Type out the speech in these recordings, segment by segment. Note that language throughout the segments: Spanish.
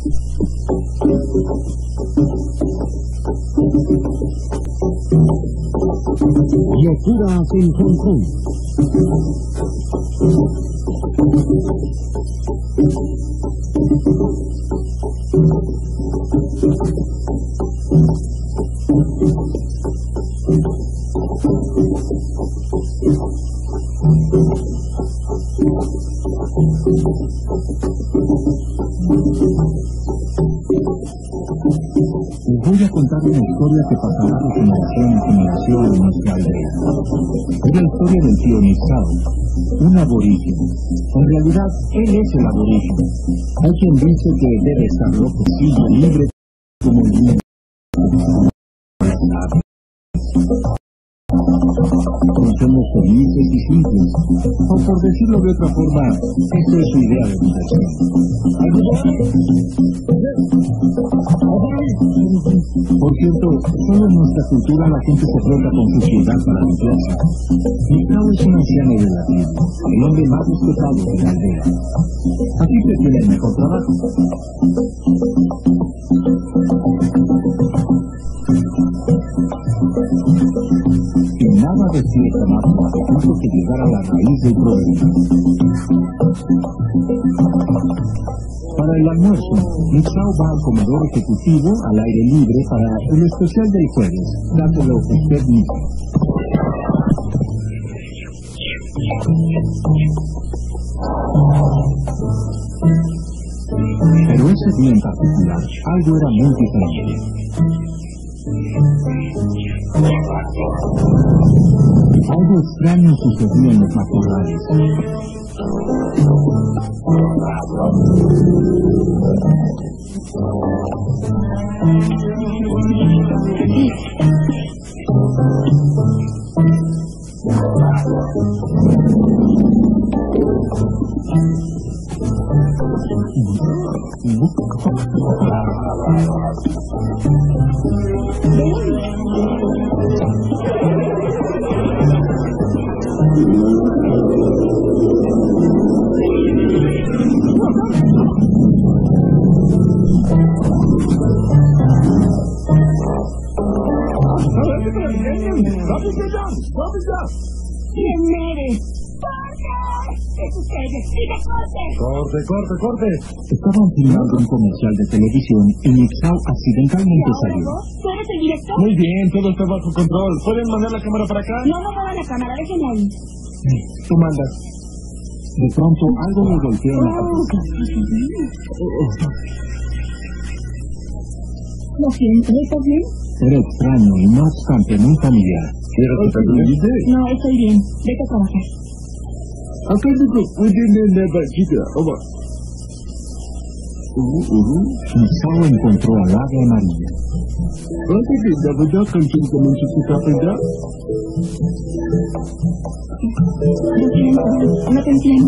Locuras en Hong Kong. Les voy a contar una historia que pasará de generación en generación en nuestra aldea. Es la historia del tío Nixao, un aborigen. En realidad, él es el aborigen. Hay quien dice que debe estar loco, sí, libre como el mundo. Somos felices y simples, o por decirlo de otra forma, esto es su idea de diversión. Por cierto, solo en nuestra cultura la gente se frota con suciedad para limpiarse. Nixao es un anciano de la tribu, el hombre más respetado de la aldea. Así que tiene el mejor trabajo. Y nada de fiesta más importante que llegar a la raíz del problema. Para el almuerzo, Nixao va al comedor ejecutivo al aire libre para el especial del jueves, dándolo a usted mismo. Pero ese día en particular, algo era muy diferente. Algo extraño sucedía en los matorrales. Corte. Estaban filmando un comercial de televisión y Nixao accidentalmente salió. ¿Tú eres el director? Muy bien, todo está bajo control. ¿Pueden mandar la cámara para acá? No muevan la cámara, déjenla ahí. Tú mandas. De pronto algo me golpeó en la cabeza. Lo siento, ¿estás bien? Era extraño y no obstante muy familiar. ¿Quieres que te ayude? No, estoy bien. Vete a trabajar. Acá digo, pueden la chica. Oba. Nixao encontró al ave amarilla. ¿Cuánto te da verdad con quien comenzó su capella? Lo siento, no te entiendo.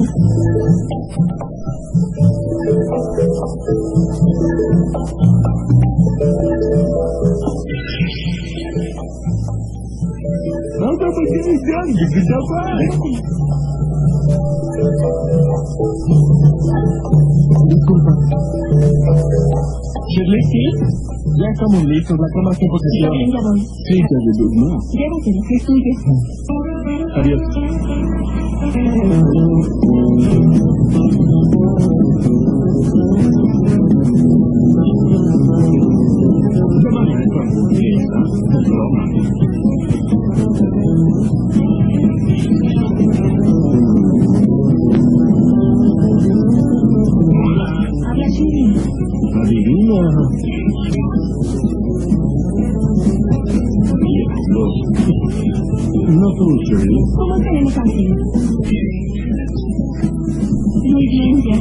No te puedes dar, que te va. Disculpa. Shirley, ya estamos listos, la cama está en posición. Bien, ya voy. Sí, ya de no. Llévatelo, es tuyo. Adiós. Llámame a esta hamburguesa, es broma. Habla chino. Adivina. No tú, Shirley. ¿Cómo tenemos antes? Muy bien, ya.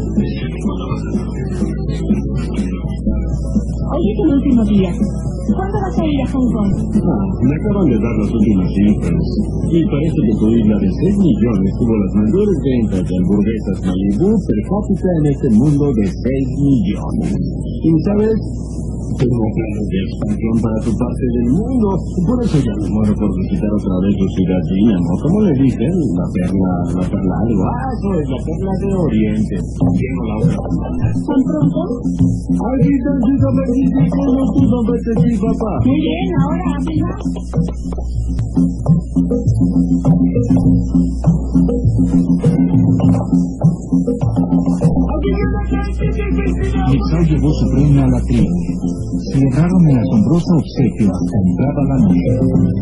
Hoy es el último día. ¿Cuándo vas a ir a Hong Kong? Me acaban de dar las últimas cifras. Y parece que tu isla de 6 millones tuvo las mayores ventas de hamburguesas Malibu per cápita en este mundo de 6 millones. ¿Y sabes? Tengo planes de expansión para tu parte del mundo. Por eso ya me muero por visitar otra vez tu ciudad Dínamo. ¿Cómo le dicen? La perla algo. Eso es la perla de Oriente. Lleno la otra semana. ¿Tan pronto? Aquí tantito me dice que no pudo verte aquí, papá. Muy bien, ahora habla. Misao llevó su reina a la tribu. Celebraron el asombroso obsequio hasta entrada la noche.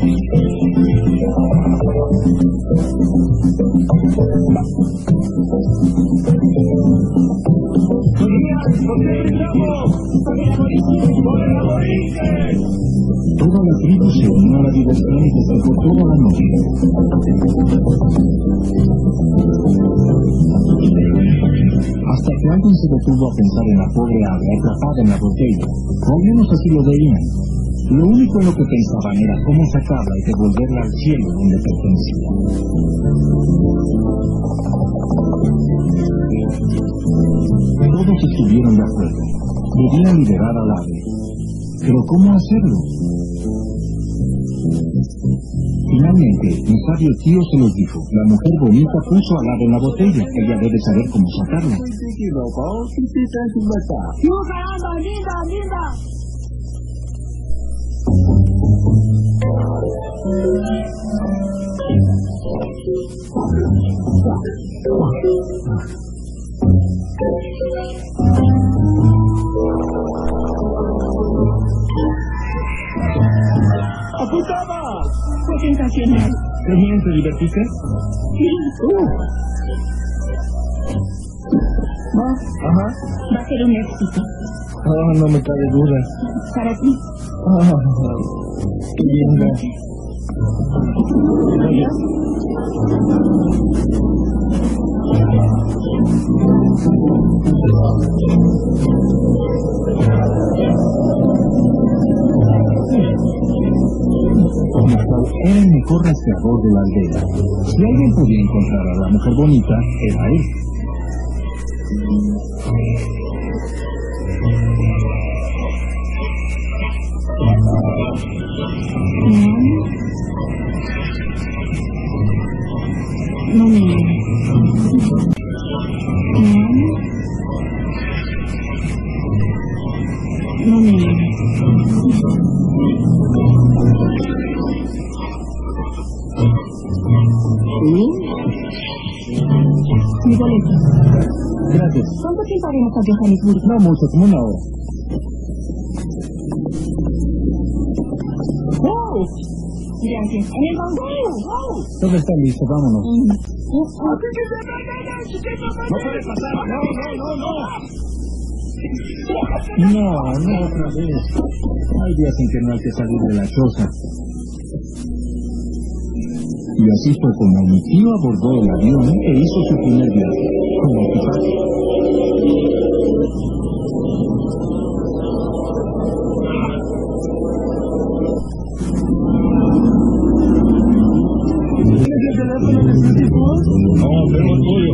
Toda la tribu se unió a la diversión y festejó toda la noche. Hasta que alguien se detuvo a pensar en la pobre ave atrapada en la botella, o al menos así lo veían. Lo único en lo que pensaban era cómo sacarla y devolverla al cielo donde pertenecía. Todos estuvieron de acuerdo. Debían liberar al ave. Pero ¿cómo hacerlo? Finalmente, mi sabio tío se los dijo. La mujer bonita puso al ave en la botella. Ella debe saber cómo sacarla. ¡Caramba, linda, linda! ¡Apuntaba! Fue sensacional. ¿Qué bien, te divertiste? Sí. ¿Vos? Ajá. Va a ser un éxito. No me cabe duda. Para ti. Qué linda. Era el mejor rastreador de la aldea. Si alguien podía encontrar a la mujer bonita, era él. No me amas. No me amas. Mi boleto. Gracias. ¿Cuánto tiempo haremos a Johannesburg? No mucho, como una hora. ¡Wow! Gracias. En el bandero. ¡Wow! Todo está listo, vámonos. ¡No puede pasar! No otra vez. Hay días en que no hay que salir de la choza. Y así fue como mi tío abordó el avión e hizo su primer viaje, como equipaje. ¿Tienes el teléfono de su tipo? No, tengo el tuyo.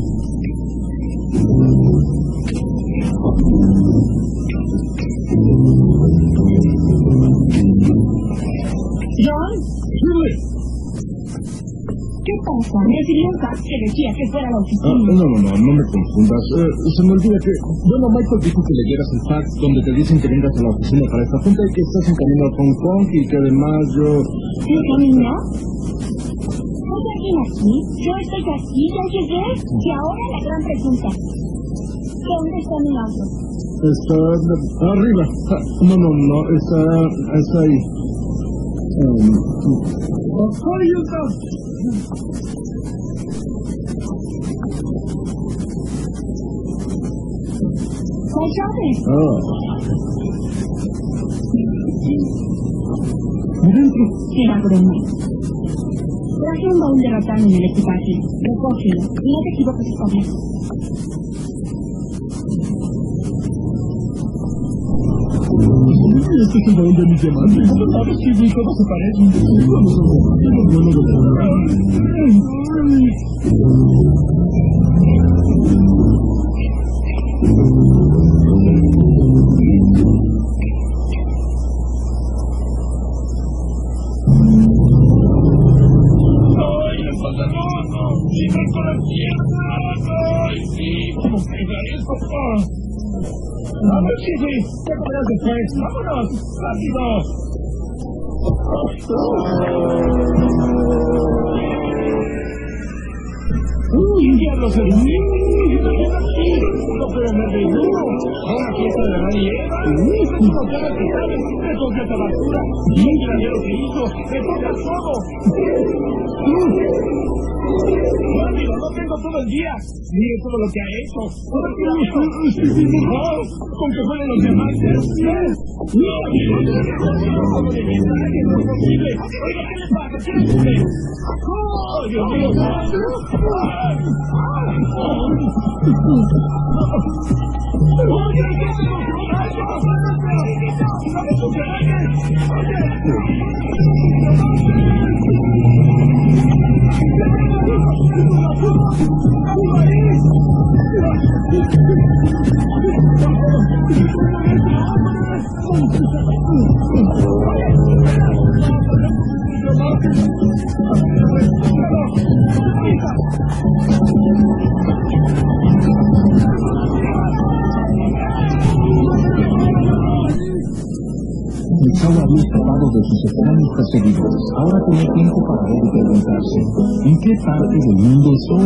¿John? ¿Qué pasa? Recibí un fax que decía que fuera a la oficina. No me confundas. Se me olvida que... Bueno, Michael dijo que leyeras el fax donde te dicen que vengas a la oficina para esta junta y que estás en camino a Hong Kong y que además yo... ¿En camino? ¿Hay alguien aquí? Yo estoy aquí, ya llegué. Y ahora la gran pregunta. ¿Dónde está mi auto? Está arriba. No, está ahí. ¡Ahí está! ¿Hay llaves? Dentro. Era broma. Traje un baúl de ratán en el equipaje. Recógelo. Y no te equivoques esta vez. Este es el baúl de mis diamantes. ¿Cómo sabes que mi todo se parece? Es bueno de ¡Vamos, Chifi! ¡Te comerás después! ¡Vámonos! ¡Rápido! ¡Uy, diablos! ¡No puedo andar de duro! ¡Una fiesta de la nieva! ¡No puedo quitarle! ¡Me toca esta basura! ¡Mira lo que hizo! ¡Me toca todo! ¡Rápido! ¡No tengo todo el día! ¡Mire todo lo que ha hecho! ¡Con que fueron los diamantes! ¡No! ¡Oiga, qué le pasa! ¿Qué le ocurre? ¡Oh, Dios mío! Misao había escapado de sus extraños perseguidores. Ahora tenía tiempo para ver y preguntarse, ¿en qué parte del mundo estoy?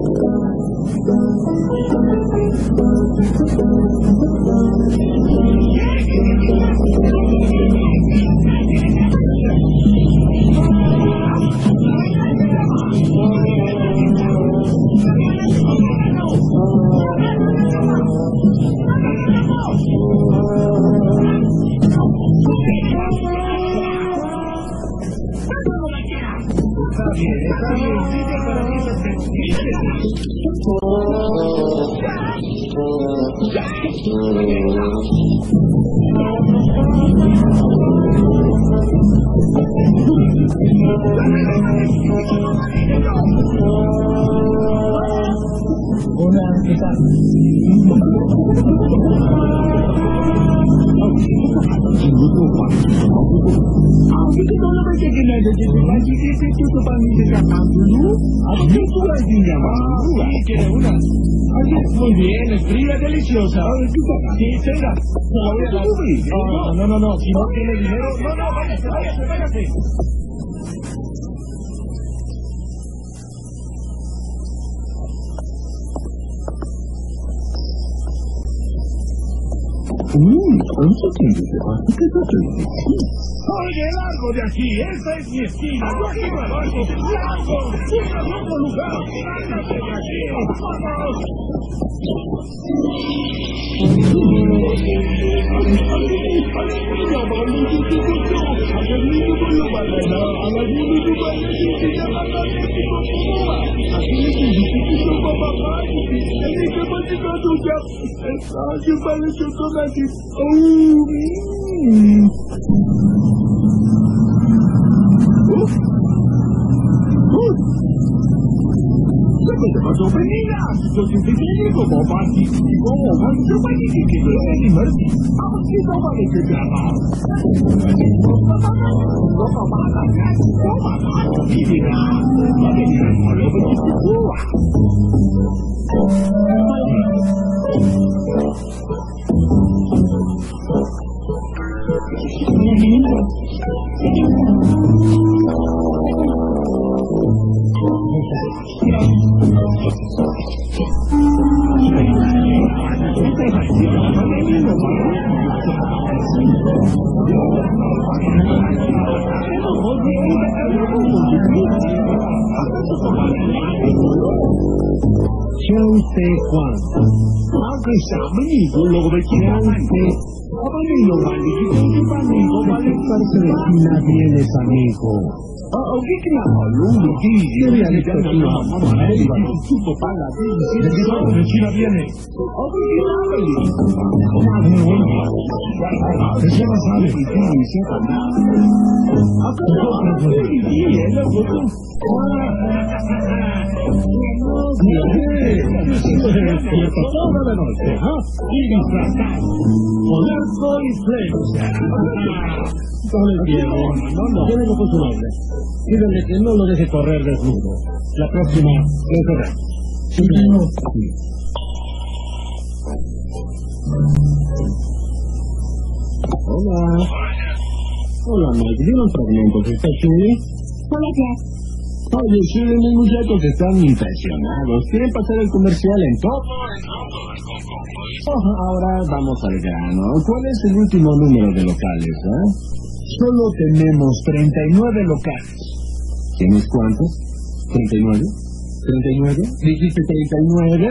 Hola, ¿qué tal? Muy bien, es fría, deliciosa. Sí, tenga. No. Si no tiene dinero, no, váyase. ¿Cuánto tiempo te vas? ¿Qué te hace? Oye, largo de aquí, esta es mi esquina, yo aquí me abajo, largo, busca otro lugar, lárgate de aquí, vamos. Vienes, amigo. Llévenlo con su nombre. Díganle que no lo deje correr desnudo. La próxima lo correrá. Sí, claro. Hola. Hola, Mike. Dime un fragmento. ¿Está Shirley? Hola, Jack. Oye, Shirley, mis muchachos están impresionados. Quieren pasar el comercial en todo. Ahora vamos al grano. ¿Cuál es el último número de locales, Solo tenemos 39 locales. ¿Tienes cuántos? ¿39? ¿39? Dijiste 39,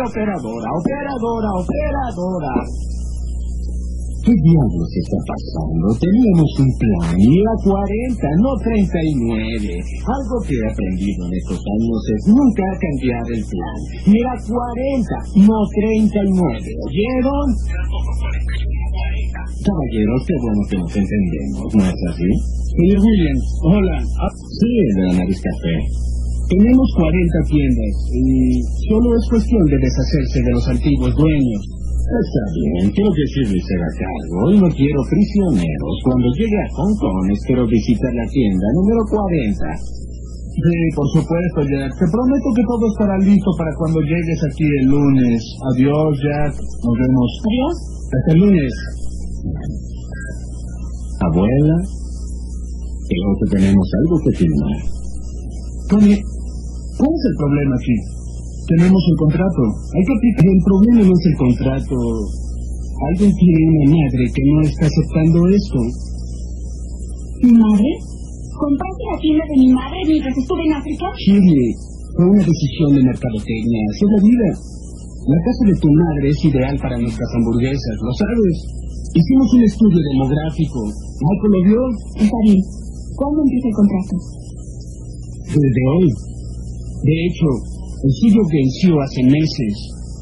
operadora. ¿Qué diablos está pasando? Teníamos un plan y era 40, no 39. Algo que he aprendido en estos años es nunca cambiar el plan. Y era 40, no 39. ¿Oyeron? Caballeros, qué bueno que nos entendemos, ¿no es así? Señor Williams, hola. Sí, de la nariz café. Tenemos 40 tiendas y solo es cuestión de deshacerse de los antiguos dueños. Está bien, quiero que Shirley se haga cargo y no quiero prisioneros. Cuando llegue a Hong Kong espero visitar la tienda número 40. Sí, por supuesto, Jack. Te prometo que todo estará listo para cuando llegues aquí el lunes. Adiós, Jack. Nos vemos. Adiós. Hasta el lunes. Abuela, creo que tenemos algo que filmar. Tony, ¿cuál es el problema aquí? Tenemos el contrato. Hay que aplicar. El problema no es el contrato. Alguien tiene una madre que no está aceptando esto. ¿Mi madre? ¿Compraste la tienda de mi madre mientras estuve en África? Shirley, fue una decisión de mercadotecnia. Así es la vida. La casa de tu madre es ideal para nuestras hamburguesas, lo sabes. Hicimos un estudio demográfico. ¿Michael lo vio? Está bien. ¿Cuándo empieza el contrato? Desde hoy. De hecho, el suyo venció hace meses.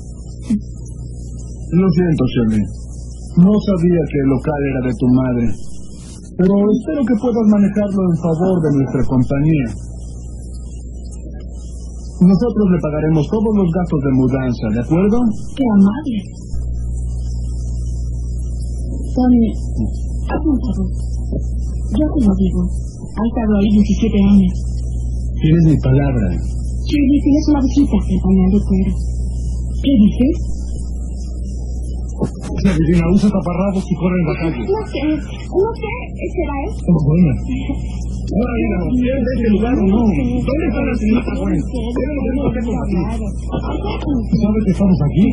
Lo siento, Shirley. No sabía que el local era de tu madre. Pero espero que puedas manejarlo en favor de nuestra compañía. Nosotros le pagaremos todos los gastos de mudanza, ¿de acuerdo? ¡Qué amable! Tony, hazme un favor. Yo te lo digo. Ha estado ahí 17 años. Tienes mi palabra. Shirley, tienes una visita del panel de cuero. ¿Qué dices? La divina usa taparrabos y corre en la calle. No sé. ¿Será él? Es buena. Ahora, mira, ¿quieres de este lugar o no? ¿Dónde está la señorita Gwen? ¿Sabes que estamos aquí?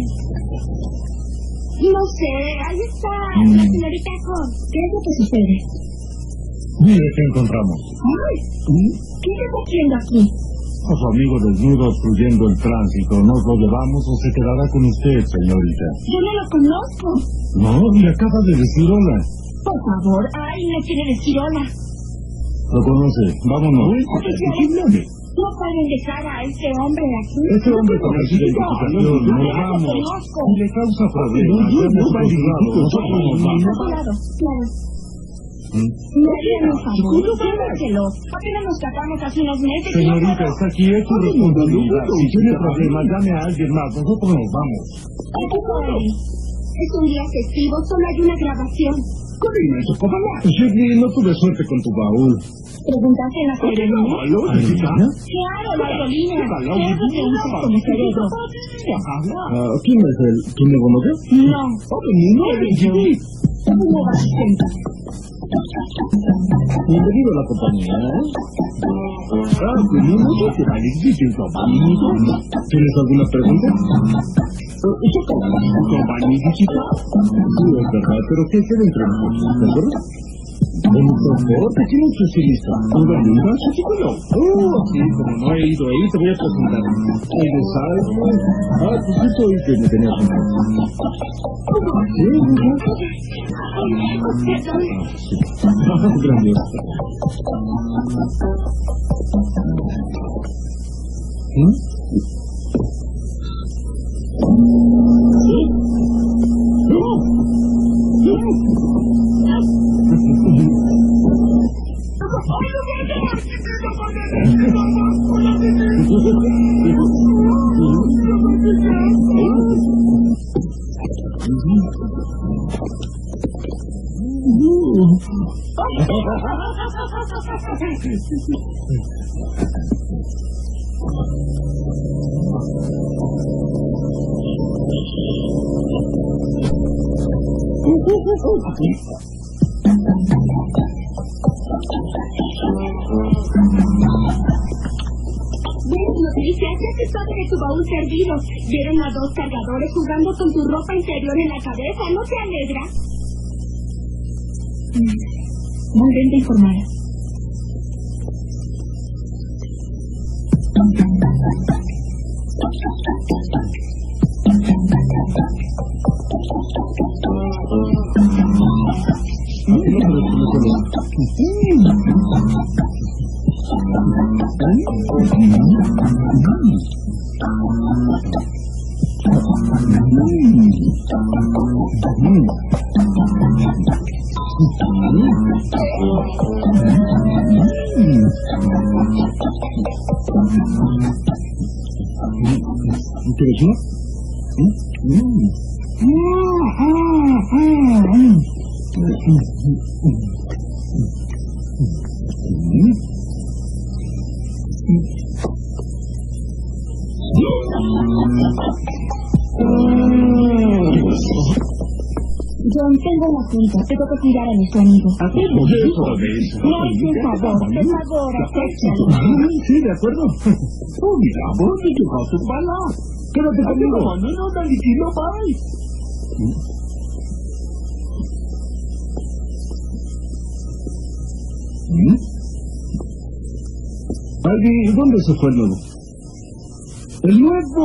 No sé, ahí está la señorita Con. ¿Qué es lo que sucede? Mire qué encontramos. Ay, ¿qué está haciendo aquí? A su amigo desnudo obstruyendo el tránsito. ¿Nos lo llevamos o se quedará con usted, señorita? Yo no lo conozco. No, le acaba de decir hola. Por favor, ay, me quiere decir hola. Lo conoce, vámonos. No pueden dejar a este hombre aquí. Este hombre con la identificación, nos vamos. Y le causa problemas. Nosotros nos vamos. Claro. No tiene favor, llévenselo. Apenas nos casamos hace unos meses. Señorita, está aquí, es su responsabilidad. Si tiene problemas, llame a alguien más. Nosotros nos vamos. Es un día festivo, solo hay una grabación. Corina, eso es papá. Shirley, no tuve suerte con tu baúl. ¿Preguntaste en la aerolínea? ¿Aerolínea? Claro, la aerolínea. ¿Qué es lo que usas como cerebro? ¿Quién es él? ¿Quién me conoce? No. No, ¿Cómo vas a sentar? Bienvenido a la compañía, no sé qué tal, ¿tienes alguna pregunta? ¿Compañía chica? Sí, es verdad, pero ¿qué queda entre nosotros? ¿De acuerdo? ¿Por qué no estás lista? ¿Una pregunta? Sí, no. Sí, como no he ido ahí, te voy a presentar. ¿Eres algo? Pues eso es que me tenías un grandioso. ¿Ves, Noticias? Ya se sabe de tu baúl perdido. Vieron a dos cargadores jugando con tu ropa interior en la cabeza. ¿No te alegra? Muy bien informada. John, tengo una cita. Tengo que cuidar a nuestro amigo. ¿Hacemos eso? No es un favor. Por favor, acéptalo. Sí, de acuerdo. Oh, mira, vos te quedaste un bala. Quédate conmigo. No, tranquilo, bye. Alguien, ¿dónde se fue el nuevo? ¡El nuevo!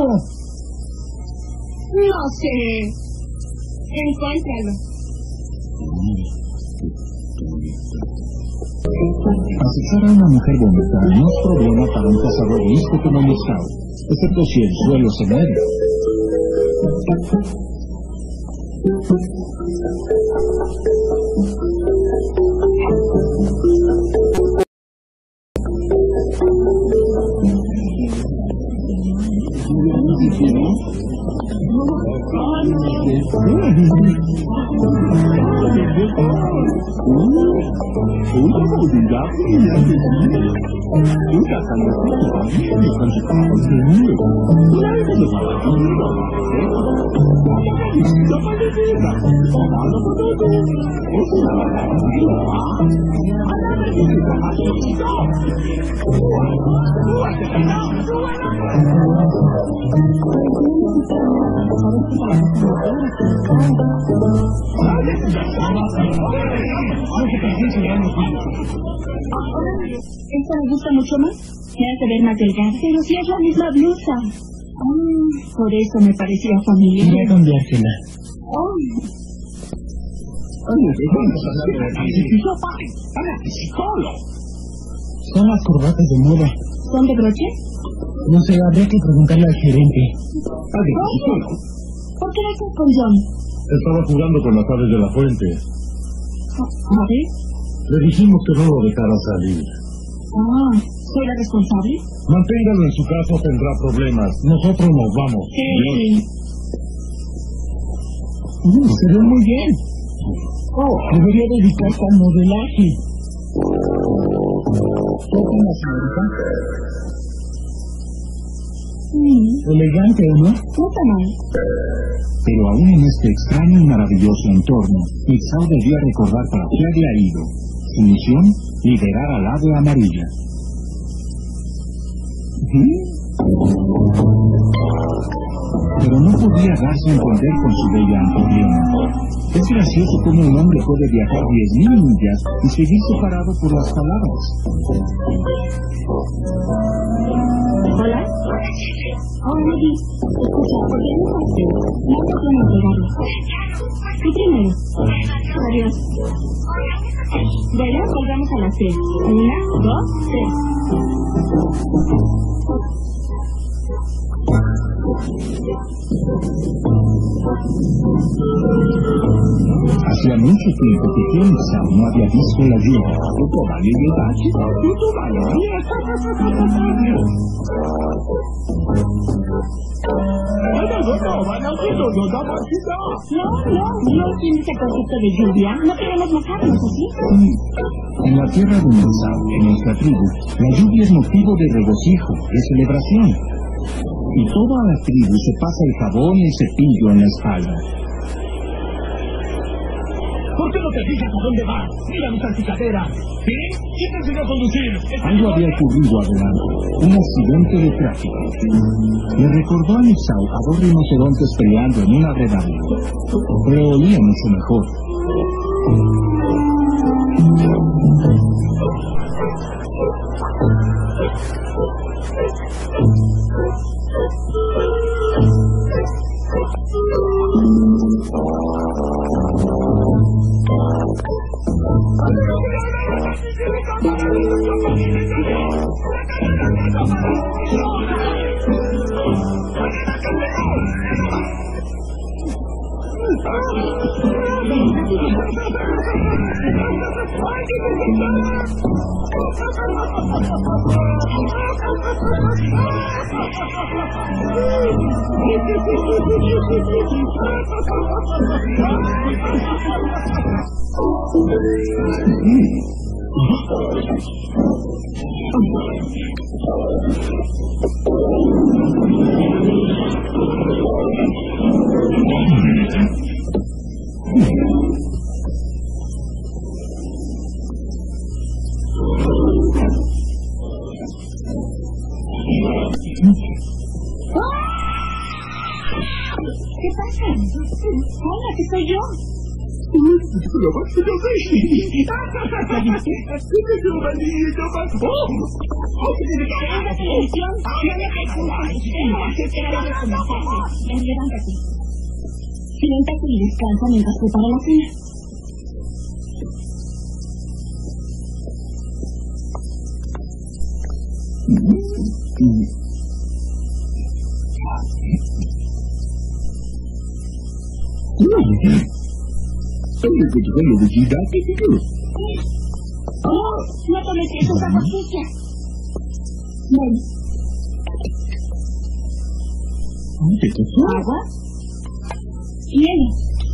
No sé. Encuéntralo. Acechar a una mujer bonita no es problema para un cazador listo como Moscao, excepto si el suelo se mueve. Esta me gusta mucho más. Me hace ver más delgada. Pero si es la misma blusa. Por eso me parecía familiar. Voy a cambiártela. Son las corbatas de moda. ¿Son de broche? No sé, habría que preguntarle al gerente. ¿Por qué lo haces con John? Estaba jugando con las aves de la fuente. ¿A ver? Le dijimos que no lo dejara salir. ¿Soy la responsable? Manténgalo en su casa, tendrá problemas. Nosotros nos vamos. Sí. Se ve muy bien. Debería dedicarse al modelaje. ¿Qué opina, señorita? Elegante, ¿no? No está mal. Pero aún en este extraño y maravilloso entorno, Mixao debía recordar para qué había ido. Su misión, liberar al ave amarilla. Pero no podía darse a entender con su bella anfitriona. Es gracioso cómo un hombre puede viajar 10.000 millas y seguir separado por las palabras. ¿Hola? Maggie. Escucha, ¿por qué no haces? No te puedo entregarlo. Y primero. Adiós. Bueno, volvamos a las 3. 1, 2, 3. Hacía mucho tiempo que Mixao no había visto la lluvia. No tienes el concepto de lluvia. No queremos mojarnos, ¿así? En la tierra de Mixao, en nuestra tribu, la lluvia es motivo de regocijo, de celebración. Y toda la tribu se pasa el jabón y el cepillo en la espalda. ¿Por qué no te fijas a dónde vas? Mira mi salpicadera. ¿Sí? ¿Quién te enseñó a conducir? Algo había ocurrido adelante. Un accidente de tráfico. Le recordó a Misao a dos rinocerontes peleando en una redada. Pero olía mucho mejor. ¿Qué pasa? Hola, que soy yo. Levántate. Siéntate y descansa mientras preparo la cena. No tomes eso, es agua sucia. Ven. ¿Agua? Hielo.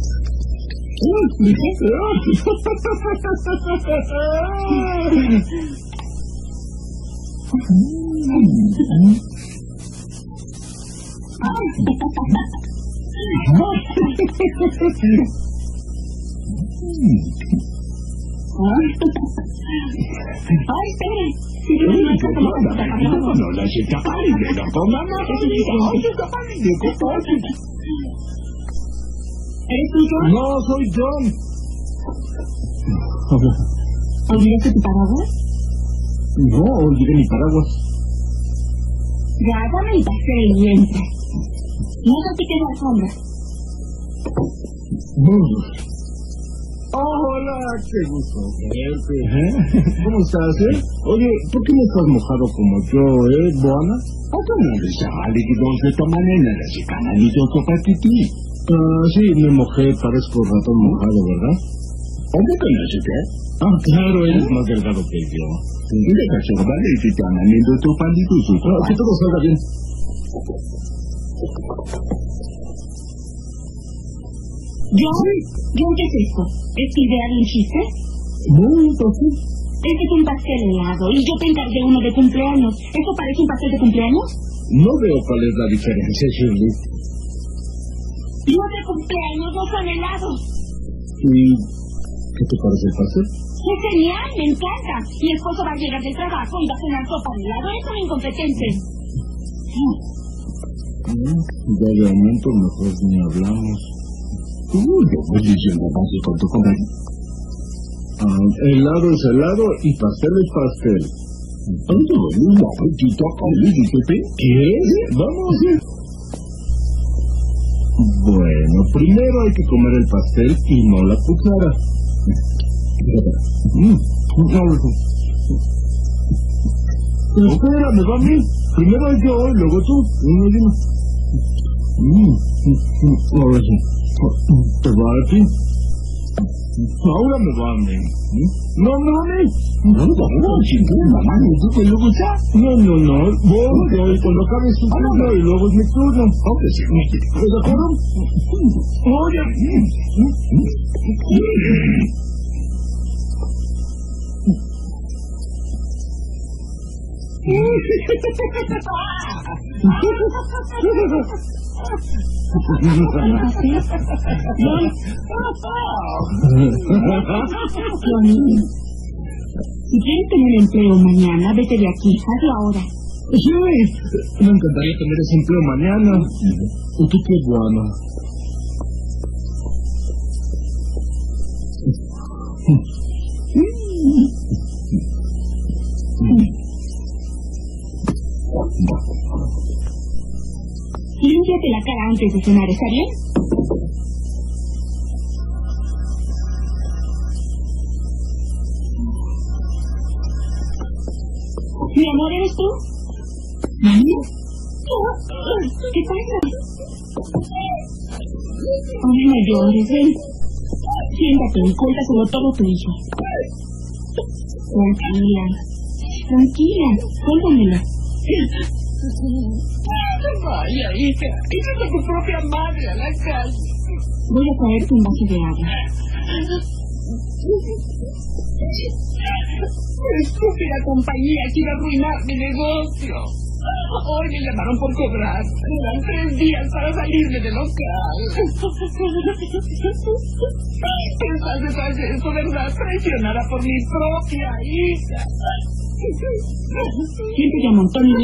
Ay, espera. Si tú no estás como no la chica pálida, no coma más. ¿Eres tú, John? No, soy John. ¿Olvidaste tu paraguas? No, olvidé mi paraguas. Ya, dame el pastel y entra. No salpiques la alfombra. Hola, qué gusto verte. ¿Cómo estás, Oye, ¿por qué no estás mojado como yo, Boana? Sí, me mojé, parezco ratón mojado, ¿verdad? Claro, eres más delgado que yo. Que todo salga bien. ¿John? ¿John qué es esto? ¿Es idea de un chiste? No, entonces. Este es un pastel helado y yo te encargué uno de cumpleaños. ¿Esto parece un pastel de cumpleaños? No veo cuál es la diferencia, Shirley. Los de cumpleaños no son helados. ¿Y qué te parece el pastel? ¡Es genial! ¡Me encanta! Mi esposo va a llegar del trabajo y va a cenar sopa de helado. ¡Es un incompetente! Ya de momento mejor ni hablamos. Helado es helado y pastel es pastel. ¿Quieres? Vamos. Bueno, primero hay que comer el pastel y no la cuchara. Espérame, mami. Primero yo y luego tú. Ahora sí. ¿Te va a ti? Ahora me va a mí. No, mami. No. Voy cuando acabe su turno y luego es mi turno. ¿De acuerdo? Oye. Johnny, si quieres tener empleo mañana, vete de aquí, hazlo ahora. Sí, me encantaría tener ese empleo mañana. ¿Y tú qué bueno? Límpiate la cara antes de cenar, ¿está bien? Mi amor, ¿eres tú? ¿Mami? ¿Qué pasa? Ay, no llores, ven. Siéntate y cuéntaselo todo a tu hija. Tranquila, cuéntamelo. Vaya, hija, échate a tu propia madre a la calle. Voy a traerte un vaso de agua. Estúpida compañía quiere arruinar mi negocio. Hoy me llamaron por cobrar. Me dan 3 días para salirme del local. Pensás detrás de eso, ¿verdad? Traicionada por mi propia hija. ¿Quién te llamó, Tony?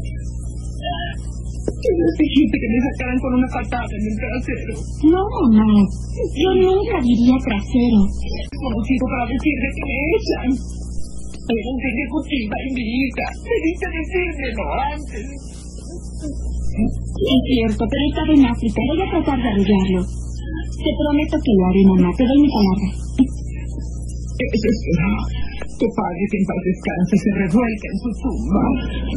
¿Qué les dijiste que me sacaran con una patada en el trasero? No, mamá. Yo nunca diría trasero. Conocido para decirle que me echan. Eres ejecutiva y mi hija. Debiste decírmelo antes. Es cierto, pero estaba en África. Voy a tratar de arreglarlo. Te prometo que lo haré, mamá. Te doy mi palabra. Eso espero. Tu padre, que en paz descanse, se revuelca en su tumba.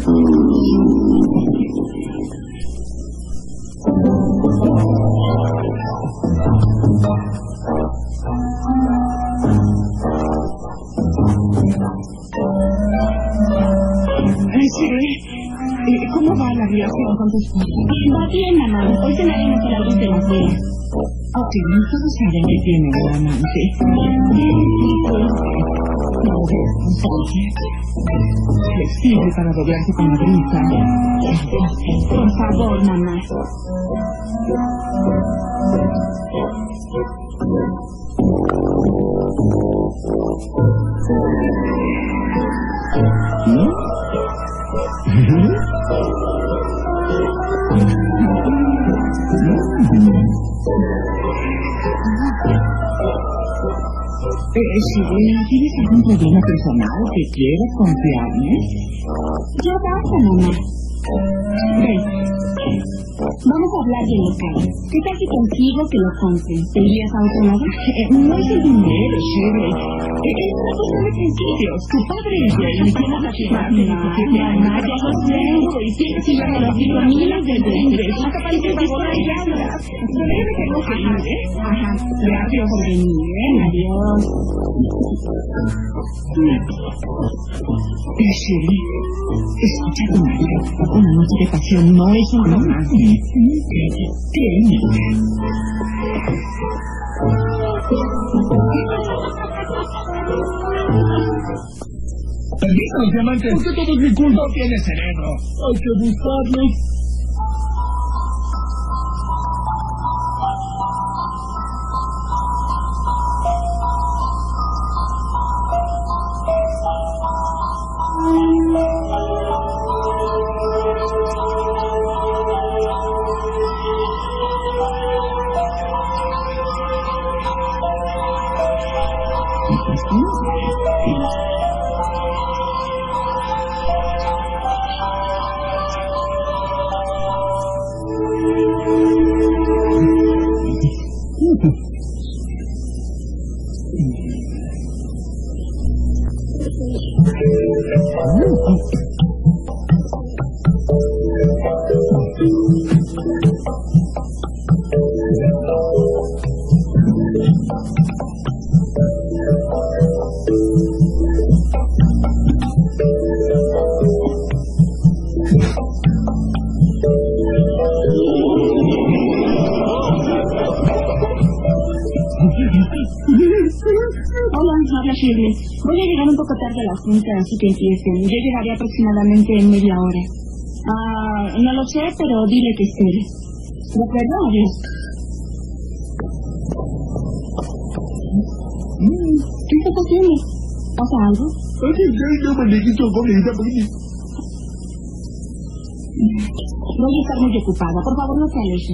¿Cómo va la relación con tu esposa? Va bien, mamá. Hoy cenaremos a la luz de las velas. Ok, todos saben que tiene un amante. Una mujer responsable, flexible para doblarse con la brisa. Por favor, mamá. ¿Tienes algún problema personal que quieras confiarme? Ya basta, mamá. Ven. Vamos a hablar del local. ¿Qué tal si consigo que lo compren? ¿Te irías a otro lado? No es el dinero, Shirley. Es una cosa de principios. Tu padre y yo iniciamos la ciudad de 17 años. Mamá, ya lo sé. Y ya me lo digo miles de veces. Hasta parece que ahora ya hablas. Déjame que no se llame. Ajá. Gracias por venir. Adiós. Shirley, escucha tu marido. Una noche de pasión no es un romance. Créeme. Permítanos, diamante. ¿Por qué todo es mi culpa? No tiene cerebro. Hay que buscarlo. Hola, habla Shirley. Voy a llegar un poco tarde a la junta, así que empiecen. Yo llegaré aproximadamente en media hora. No lo sé, pero dile que espere. ¿De acuerdo? Adiós. ¿Qué estás haciendo? ¿Pasa algo? Voy a estar muy ocupada. Por favor, no se aleje.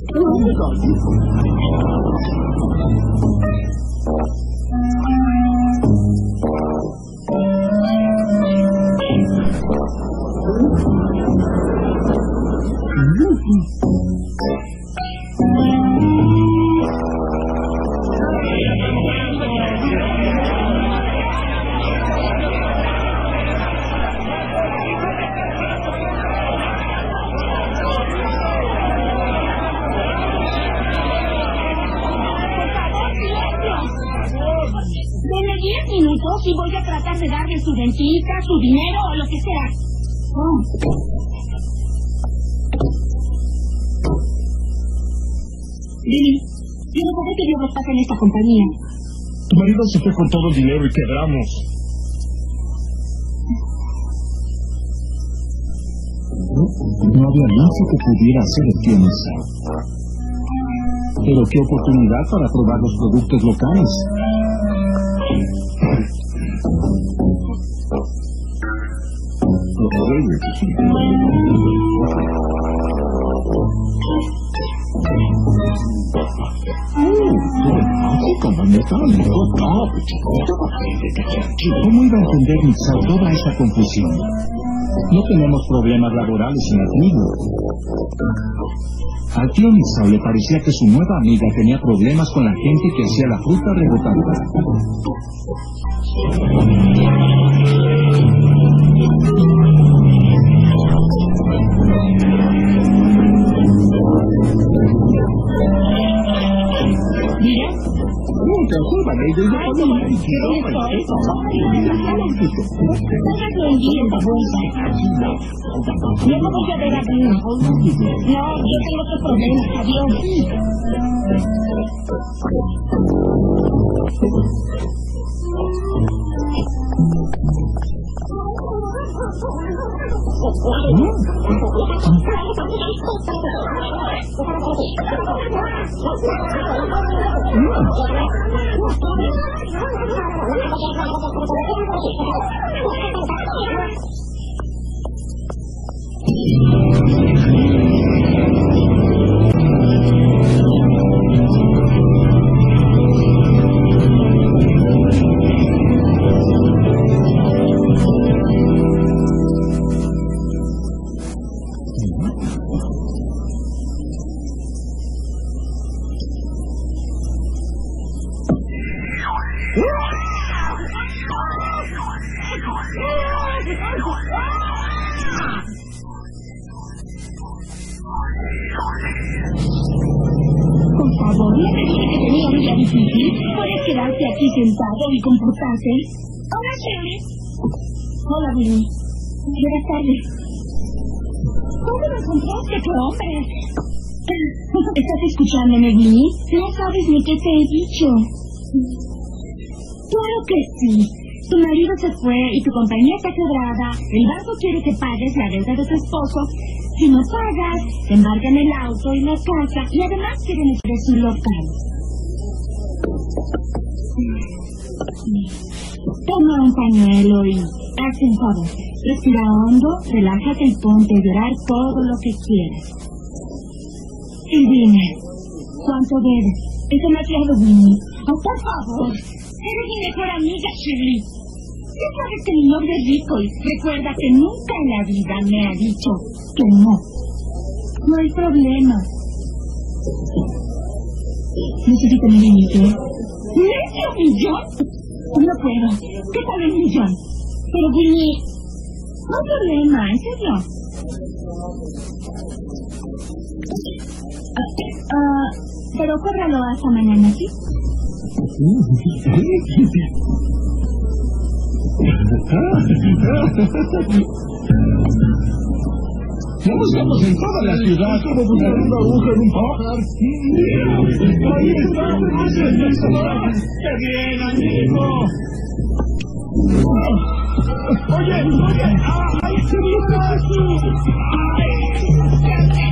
Denle 10 minutos y voy a tratar de darle su dentista, su dinero o lo que sea. Billy, quiero saber qué diablos pasa en esta compañía. Tu marido se fue con todo el dinero y quebramos. No había mucho que pudiera hacer el tío Misao. Pero qué oportunidad para probar los productos locales. ¿Cómo iba a entender Misao toda esta confusión? No tenemos problemas laborales en la tribu. Al tío Misao le parecía que su nueva amiga tenía problemas con la gente que hacía la fruta rebotada. Luego voy a ver a Bruno. No, yo tengo otros problemas. Adiós. Por favor, no te dije que tenía un día difícil. Puedes quedarte aquí sentado y comportarte. Hola, Shirley. Hola, Billy. Buenas tardes. ¿Dónde me encontraste, qué hombre? ¿Estás escuchándome, Billy? No sabes ni qué te he dicho. Claro que sí. Tu marido se fue y tu compañía está quebrada. El banco quiere que pagues la deuda de tu esposo. Si no pagas, te embargan el auto y la casa y además quieren echar su local. Toma un pañuelo y hazte un favor. Respira hondo, relájate y ponte a llorar todo lo que quieras. Y dime, ¿cuánto debes? Es demasiado, Winnie. Oh, por favor, eres mi mejor amiga, Shirley. Ya sabes que mi novio es rico y recuerda que nunca en la vida me ha dicho que no. No hay problema. Necesito $1 millón. ¿Medio millón? No puedo. ¿Qué tal $1 millón? Pero, Winnie, no hay problema, en serio. Pero cóbralo hasta mañana, ¿sí? Ya buscamos en toda la ciudad como buscar una aguja en un pajar. ¡Ahí está! ¡Qué bien, amigo! Oye, ¡ay, qué bien!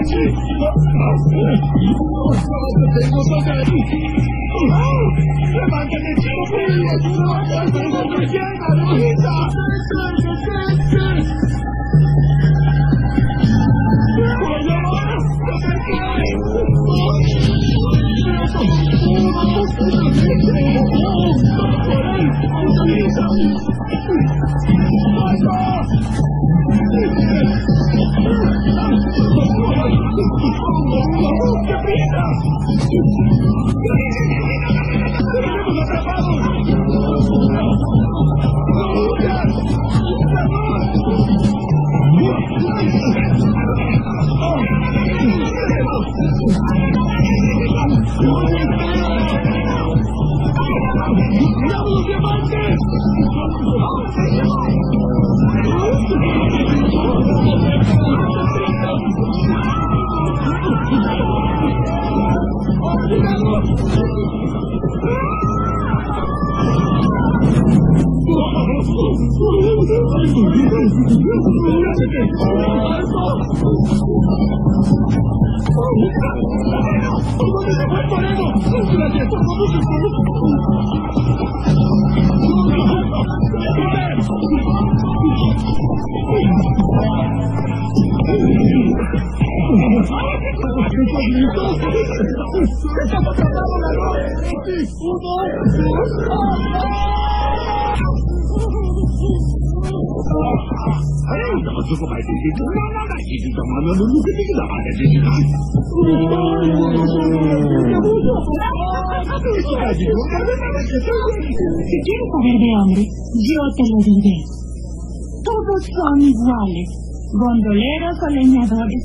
Si quieres saber de hombres, yo te lo diré. Todos son iguales, gondoleros o leñadores.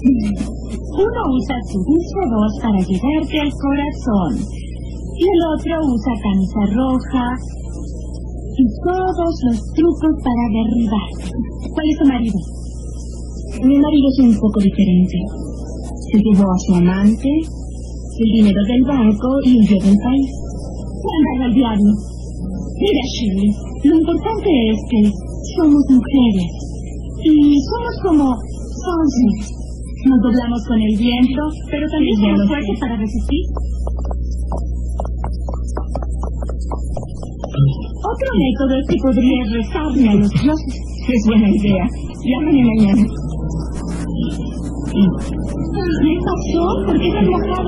Uno usa su dicho 2 para llegarte al corazón, y el otro usa camisa roja y todos los trucos para derribarte. ¿Cuál es tu marido? Mi marido es un poco diferente. Se llevó a su amante, el dinero del banco y huyó del país. ¡Anda al diablo! Mira, Shirley, lo importante es que somos mujeres y somos como sunset. Nos doblamos con el viento, pero también somos fuertes para resistir. Otro método es que podrías rezarme a los dioses. Es buena idea. Llámame mañana. ¿Qué pasó? ¿Por qué estás mojado?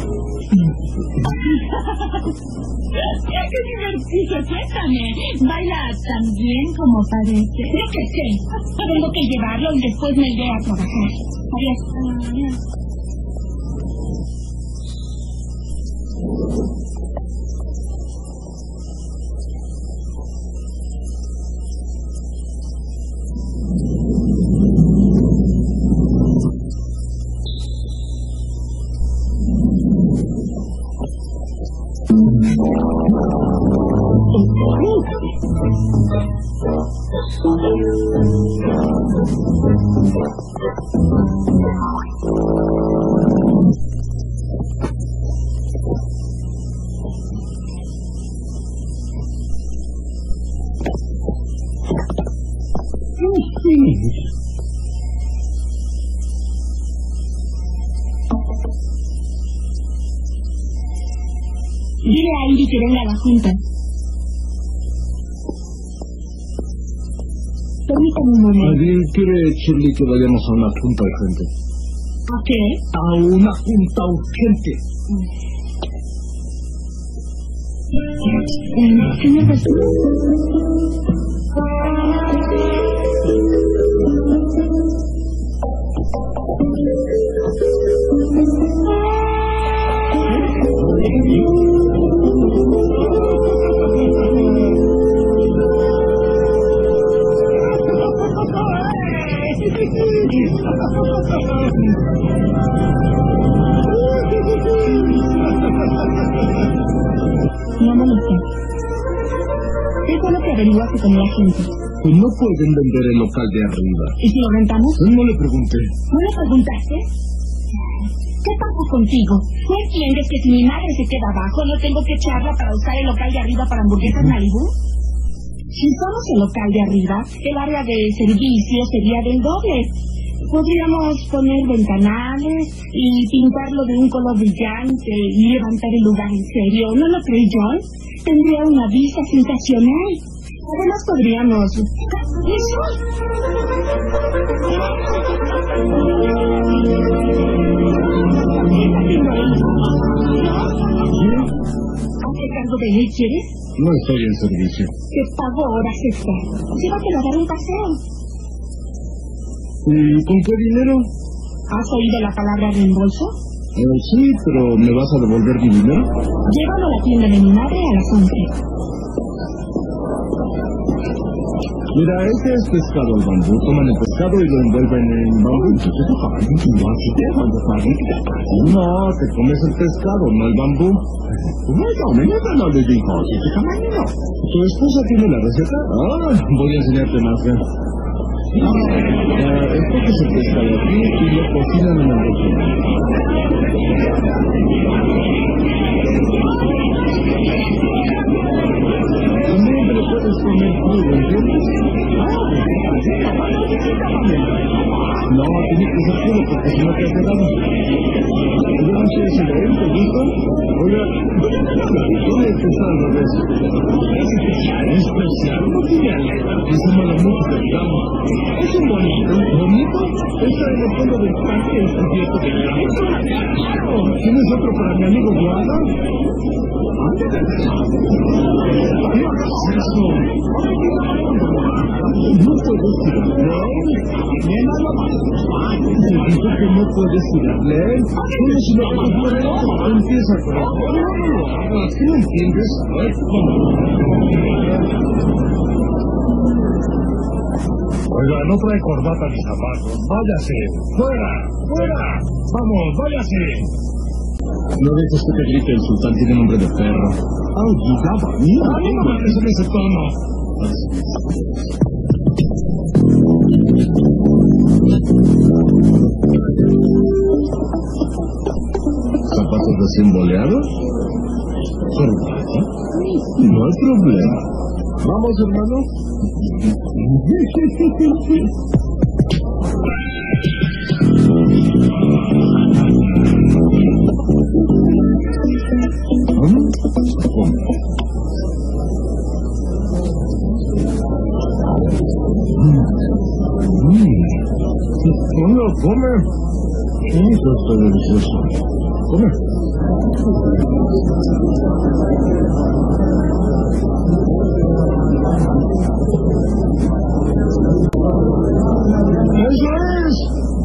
¡Qué divertido! Cuéntame. ¿Baila tan bien como parece? Yo qué sé. Tengo que llevarlo y después me iré a trabajar. Adiós. Dile a Ivy que venga a la junta. Permítame un momento. ¿Alguien quiere, Shirley, que vayamos a una junta urgente? ¿A qué? A una junta urgente. Señor Jesús. No molestes. Eso es lo que averiguaste con la gente. Pues no pueden vender el local de arriba. ¿Y si lo rentamos? No le pregunté. ¿No le preguntaste? ¿Qué pasa contigo? ¿No entiendes que si mi madre se queda abajo, no tengo que echarla para usar el local de arriba para hamburguesas Malibu? Si usamos el local de arriba, el área de servicio sería del doble. Podríamos poner ventanales y pintarlo de un color brillante y levantar el lugar en serio. ¿No lo cree, John? Tendría una vista sensacional. Además podríamos... ¡Eso! ¿Hace cargo de él, quieres? No estoy en servicio. Te pago horas extra. Llévatelo a dar un paseo. ¿Y con qué dinero? ¿Has oído la palabra reembolso? Sí, pero ¿me vas a devolver mi dinero? Llévalo a la tienda de mi madre a las 11. Mira, este es pescado al bambú. Toman el pescado y lo envuelven en bambú. No, te comes el pescado, no el bambú. No le dijo, ¿tu esposa tiene la receta? Voy a enseñarte más. Escoges el pescado aquí y lo cocinan en la noche. También te lo puedes comer crudo, ¿entiendes? No, tiene que ser crudo porque si no te hace daño. Yo no sé si de él te gusta. Oiga, tiene que estar al revés. Es especial, no tiene aleta. Es mala música, digamos. Es un bonito. Está en el fondo del tanque el cubierto de grano. ¿Tienes otro para mi amigo Guada? No hagas eso. No puedes tirarle. Dijo que no puedes tirarle. Solo si lo haces por él, empieza con él. ¿Sí me entiendes? Oiga, no trae corbata ni zapatos. Váyase. ¡Fuera! ¡Fuera! ¡Vamos, váyase! No dejes que te grite, el sultán tiene nombre de perro. Olvidaba, mira. No me hables en ese tono. ¿Zapatos recién boleados? ¿Corbata? No hay problema. ¿Vamos, hermano? Come. Eso está delicioso. Come. ¡Eso es!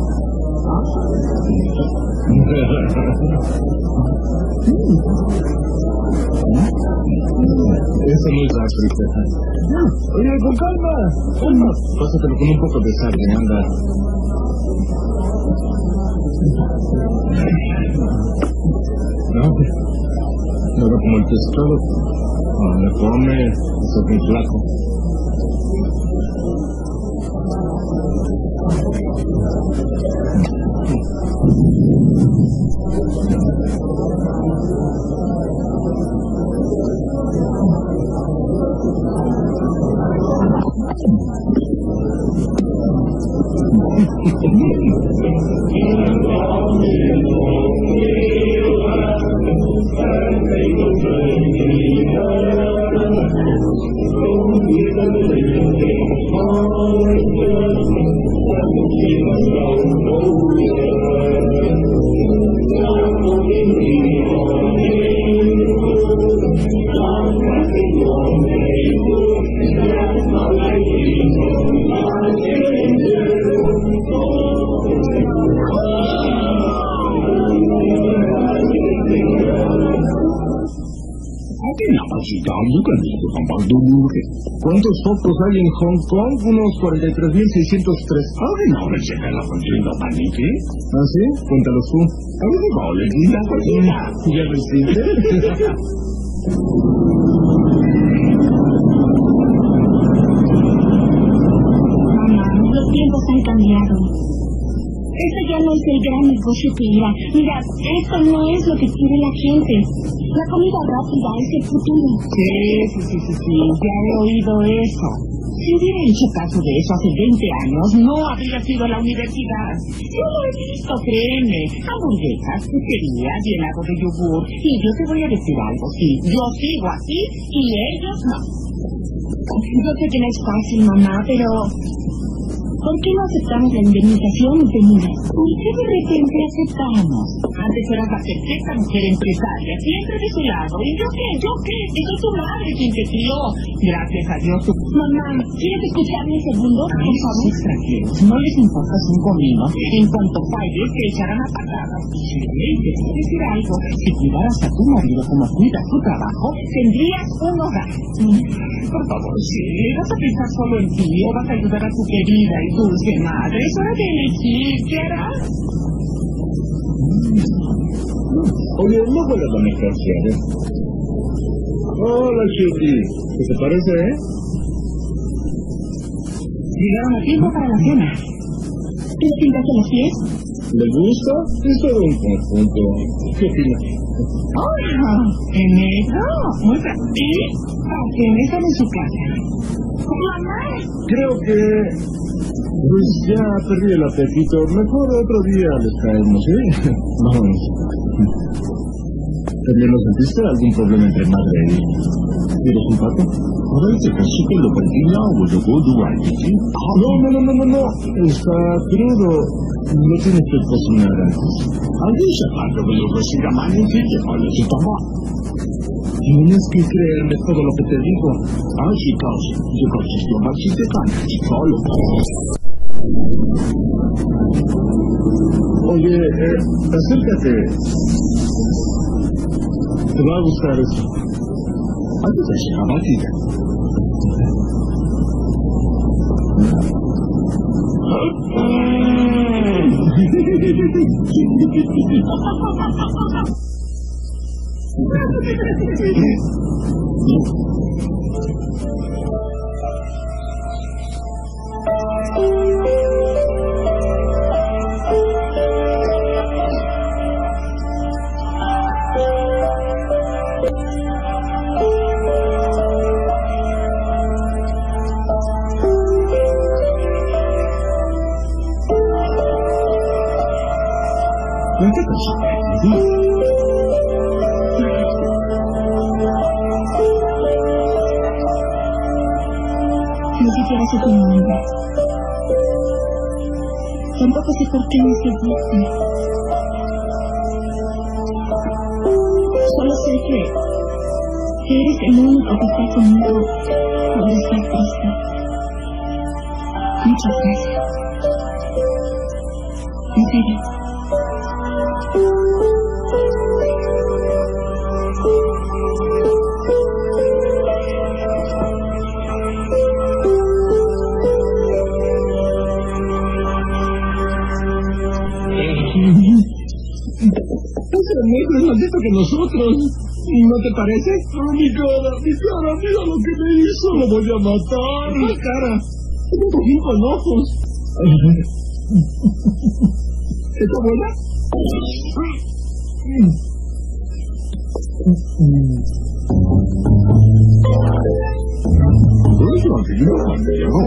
Eso no es África. Oye, con calma. Pásatelo con un poco de sal, anda. No como el pescado. Me come, soy muy flaco. ¿Cuántos focos hay en Hong Kong? Unos 43.603. No me checa la contienda, manique. ¿Ah, sí? Cuéntalos tú. ¿Ya lo hiciste? Mamá, los tiempos han cambiado. Esto ya no es el gran negocio que era. Mira, esto no es lo que quiere la gente. La comida rápida es el futuro. Sí, ya he oído eso. Si hubiera hecho caso de eso hace 20 años, no habría sido a la universidad. Yo lo he visto, créeme. Hamburguesas, pizzerías, llenado de yogur. Y yo te voy a decir algo, sí. Yo sigo así y ellos no. Yo sé que no es fácil, mamá, pero... ¿por qué no aceptamos la indemnización, Penina? ¿Por qué de repente aceptamos? Antes eras la perfecta mujer empresaria, siempre de su lado. ¿Y yo qué? ¿Yo qué? Eso es tu madre quien te crió. Gracias a Dios. Mamá, ¿quieres escucharme un segundo? Por favor. Extranjeros, no les importa un comino. En cuanto falles, te echarán a patadas. Sí, te voy a decir algo. Si cuidaras a tu marido como cuidas tu trabajo, tendrías un hogar. Por favor, sí. ¿Vas a pensar solo en ti o vas a ayudar a tu querida y dulce madre? Es hora de elegir, ¿qué harás? Oye, no vuelvas a meterse, ¿eh? Hola, Shirley. ¿Qué te parece, Llegaron a tiempo para la cena. ¿Qué pintaste los pies? ¿Le gusta? Es todo un conjunto. ¿Qué opinas? ¡Oh! ¿En eso? Muy bien. ¿Y? ¿Qué están en su casa? ¡Mamá! Creo que... pues ya perdí el apetito. Mejor otro día les caemos, ¿eh? Vamos. ¿También lo sentiste? ¿Algún problema entre madre e hija? ¿Quieres un pato? Ahora se casó con lo perdido o lo puedo ¿sí? No. Está crudo. No tienes que cocinar antes. Alguien llamado de los resigamani que te vale su tomar. Tienes que creerme todo lo que te digo. Ay, chicos, yo consisto más si te ganas, solo. Oye, acércate. Te va a gustar eso. Antes de llegar a batida. Ni siquiera sé tu nombre. Tampoco sé por qué me seguiste. Solo sé que eres el único que está conmigo cuando estás triste. Muchas gracias. En serio. Es más listo que nosotros, ¿no te parece? Oh, mi cara, mira lo que me hizo, lo voy a matar. ¿Qué cara? Es un cojín con ojos. ¿Está buena? Eso ha sido cuando llegó.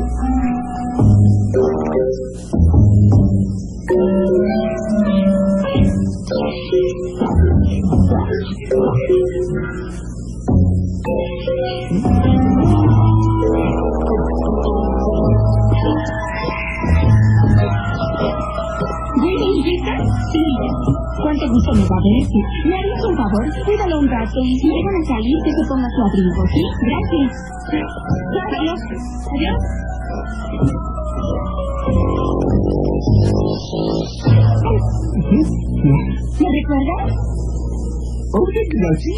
¿Cuánto gusto me va a ver? ¿Me harías un favor? Cuídalo un rato y si llegan a salir, que se ponga su abrigo, ¿sí? Gracias. Adiós. Adiós. ¿Me recuerdas? Oye, gracias.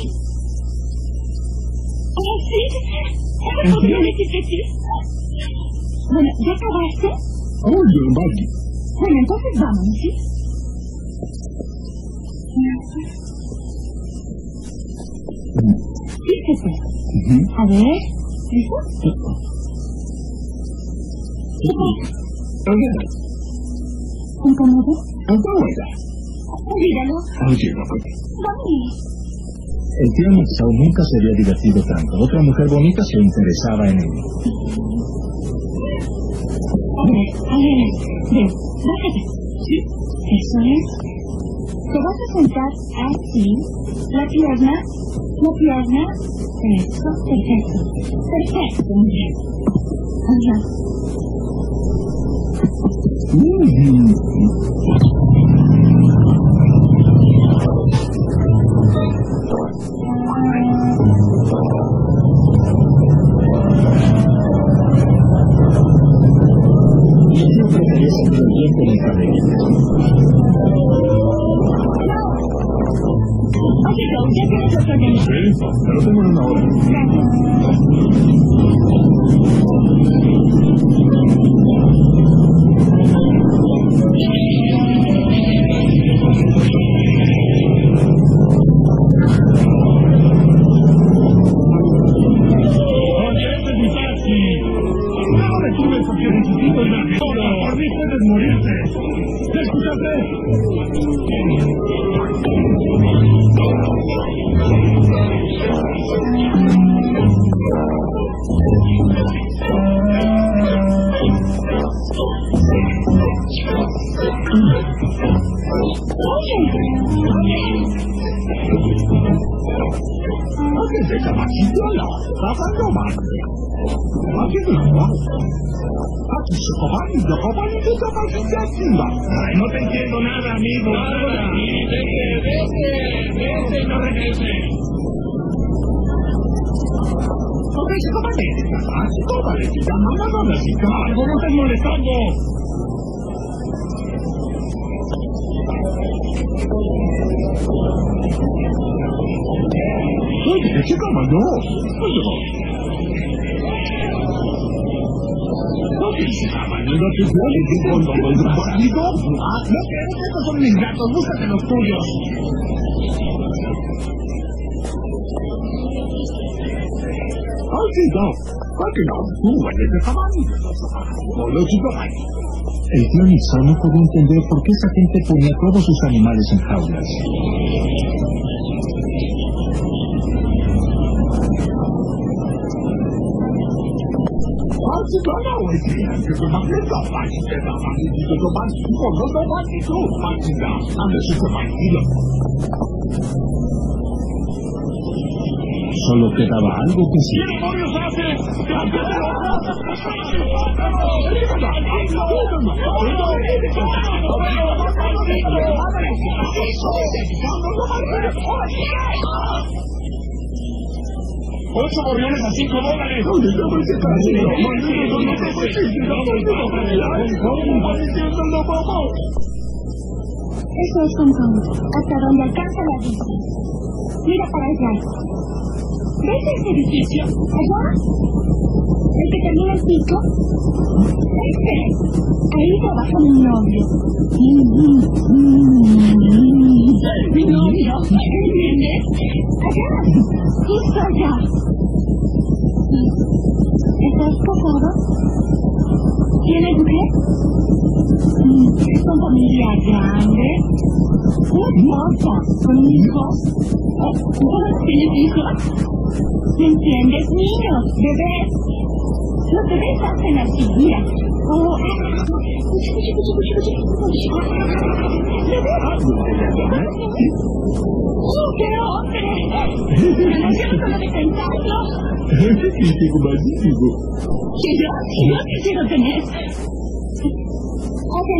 Oh, sí. ¿Por qué me dijiste que sí? Bueno, ¿ya acabaste? Oye, vale. Bueno, entonces vámonos, ¿sí? Fíjate. A ver, ¿listo? ¿Incómodo? Dígalo. Oye, Vamos. El tío Naxau nunca se había divertido tanto. Otra mujer bonita se interesaba en él. Ven, bájate. ¿Sí? Eso es. Te vas a sentar así, la pierna. Eso, perfecto, muy bien. Ajá. Yo prefería sentir el viento en el cabello. Oye, Joe, ya tienes otro de Sí, pero tengo en una hora. Oye, este es mi taxi. No me subes porque necesito una hora. Por mí puedes morirte. ¿Escuchaste? Esa maquillala, trabajando más. Aquí no. Aquí se coman y esa maquilla arriba. Ay, no te entiendo nada, amigo. Nada. Vete, no regrese. Ok, se coman esta. Así cómale, si ya no la chica. Algo no estás molestando. Oye, ¿qué cama no? Oye, ¿qué cama no? No te puedes ir con todo el partido. No queremos, estos son mis gatos, búscate los tuyos. Aquí no, súbale de camarilla. Hola, chicos. El tío Nixon no podía entender por qué esa gente ponía a todos sus animales en jaulas. Solo quedaba algo que sí. ¿Qué demonios hace? ¡8 gorriones a $5! Eso es Hong Kong, hasta donde alcanza la vista. Mira para allá. ¿Ves ese edificio? ¿Allá? ¿El que termina en pico? ¡Ese! Ahí trabaja mi novio. ¿Mi novio? ¿Entiendes? Allá. Justo allá. ¿Estás casado? ¿Tienes mujer? ¿Con familia grande? ¿Hermosa? ¿Con hijos? ¿Tienes hijos? ¿Me entiendes? Niños, bebés. Los bebés hacen así, mira. Oh, ¡qué hombre! Me emociono solo de pensarlo. Que yo quisiera tener. Ok.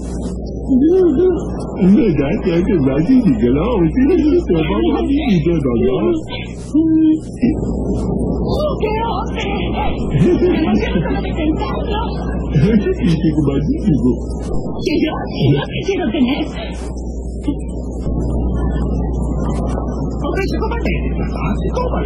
¡qué hombre! Me emociono solo de pensarlo. Que yo quisiera tener. Ok, se coman esta. Así cómale,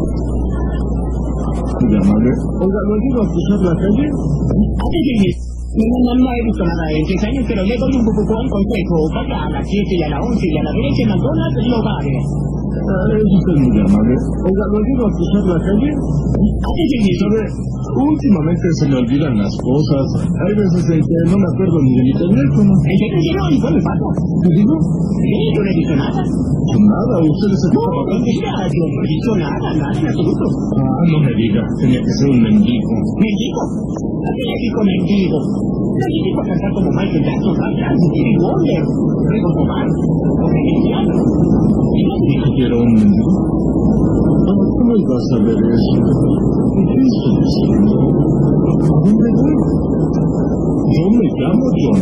Oiga, ¿lo ayudo a cruzar la calle? No he visto nada en 10 años, pero le doy un poco al consejo. Vaya a las 7 y a las 11 y a la derecha en McDonald's lo vale. Eso es muy amable. Oiga, ¿lo ayudo a cruzar la calle? ¿Sabe? Últimamente se me olvidan las cosas. Hay veces en que no me acuerdo ni de mi teléfono. ¿En serio, señor? ¿Y cuál le pasa? ¿Qué digo? Sí, yo no he dicho nada. Nada, ustedes se No, mentira, yo no he dicho nada en absoluto. No me diga, tenía que ser un mendigo. ¿Mendigo? ¿A qué le dijo mendigo? Nadie dijo a cantar como Michael Jackson, Ryan, Stevie Wonder, Rigo Tobar, o Cristiano. ¿Quiero un mendigo? ¿Cómo iba a saber eso? ¿Qué es eso? ¿A dónde voy? Yo me llamo John.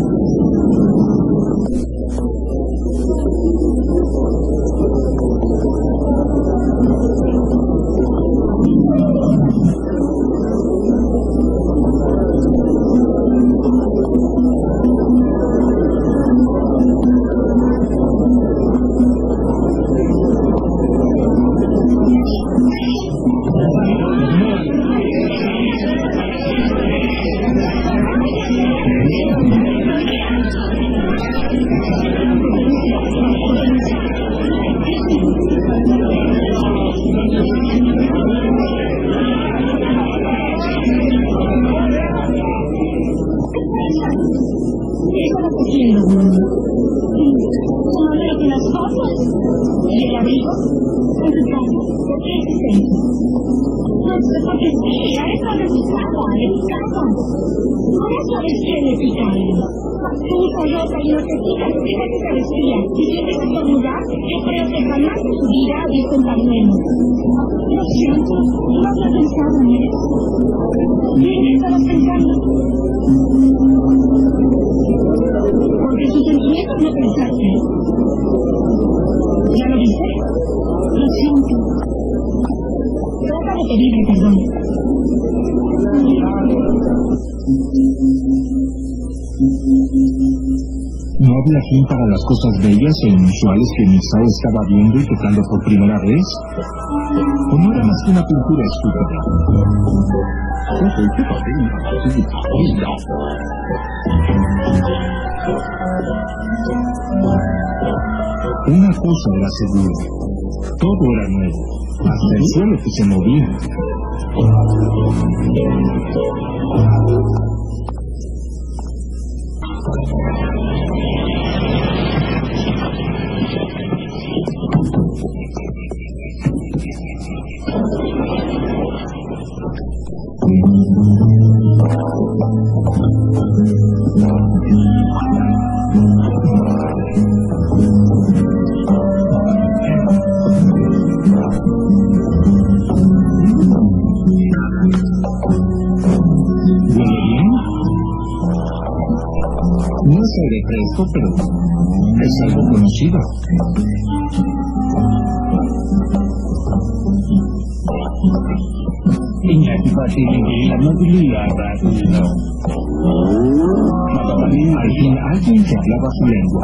¿No había fin para las cosas bellas e inusuales que Misao estaba viendo y tocando por primera vez? ¿O no era más que una pintura estúpida? Una cosa era segura. Todo era nuevo. Hasta el suelo que se movía. No es aire fresco, pero es algo conocido. Al fin alguien que hablaba su lengua.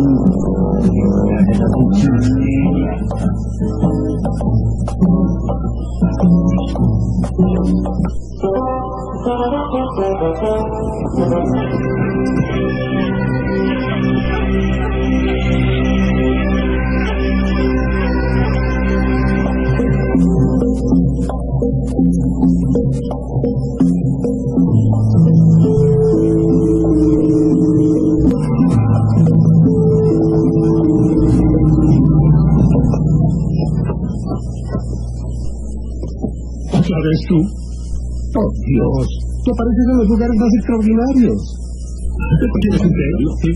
¿Sabes tú? ¡Oh, Dios! Tú apareces en los lugares más extraordinarios. ¿Tienes un serio? Sí.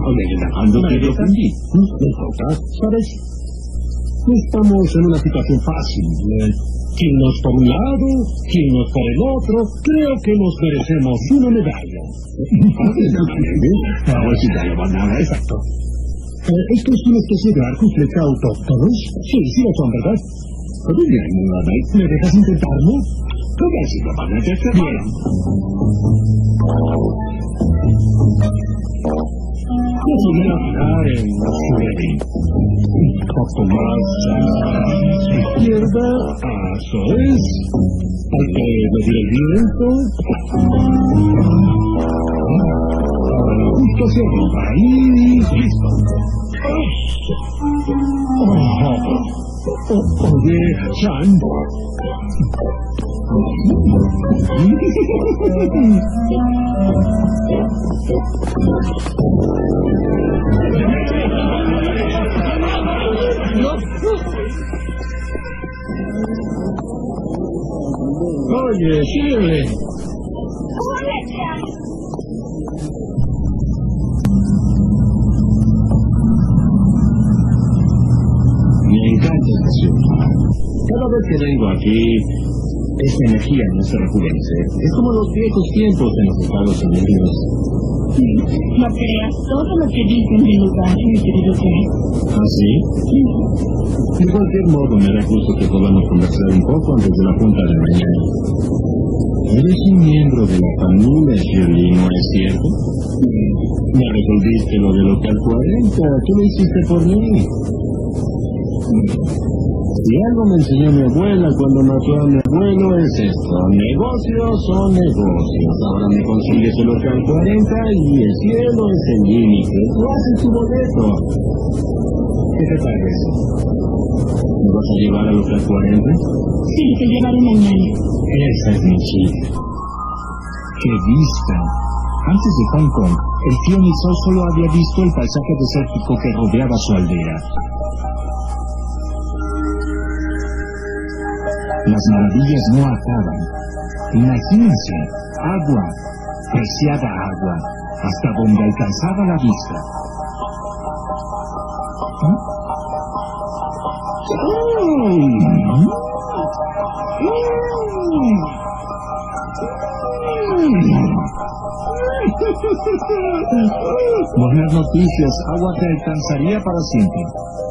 ¿Sabes? No estamos en una situación fácil. ¿Quién nos por un lado? ¿Quién nos por el otro? Creo que nos merecemos una medalla. Exacto. ¿Esto es una especie de arcos flecha autóctonos? Sí, sí lo son, ¿verdad? ¿Me dejas intentarlo? ¿Cómo es que van a hacer bien? Déjame bajar en Surrey. Un poco más a la izquierda. Eso es. Hay que medir el viento. justo hacia arriba y listo. Oye, Chan. Oye, síguele. Me encanta esta ciudad. Cada vez que vengo aquí, esta energía no se rejuvenece. Es como los viejos tiempos en los Estados Unidos. No creas todo lo que dicen del lugar, mi querido Jack. ¿Ah, sí? Sí. De cualquier modo, me da gusto que podamos conversar un poco antes de la junta de mañana. Eres un miembro de la familia, Shirley, ¿no es cierto? Me resolviste lo del Local 40. Tú lo hiciste por mí. Si algo me enseñó mi abuela cuando mató a mi abuelo es esto: negocios son negocios. Ahora me consigues el Local 40 y el cielo es el límite. Tú haces tu boleto. ¿Qué te parece? ¿Me vas a llevar al Local 40? Sí, te llevaré mañana. Esa es mi chica. ¡Qué vista! Antes de Hong Kong, el tío Nixon solo había visto el paisaje desértico que rodeaba su aldea. Las maravillas no acaban. Imagínense, agua, preciada agua, hasta donde alcanzaba la vista. Buenas noticias, agua te alcanzaría para siempre.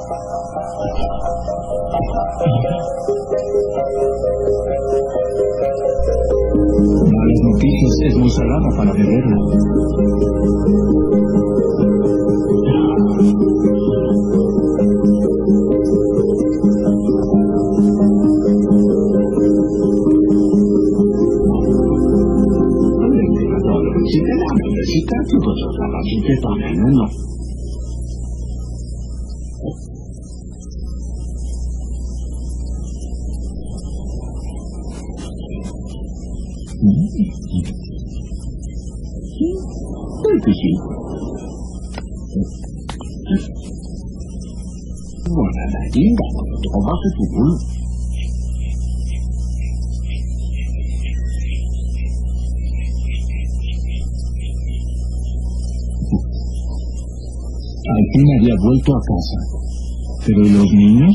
Malas noticias, es muy salada para beberla. Al fin había vuelto a casa. ¿Pero y los niños?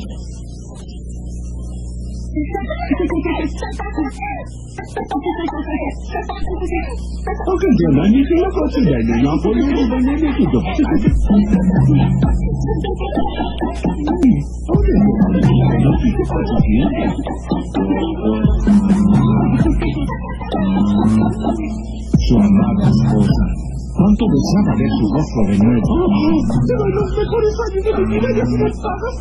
Su amada esposa. ¿Cuánto deseaba ver su rostro de nuevo? Pero los mejores años de mi vida ya se pasan.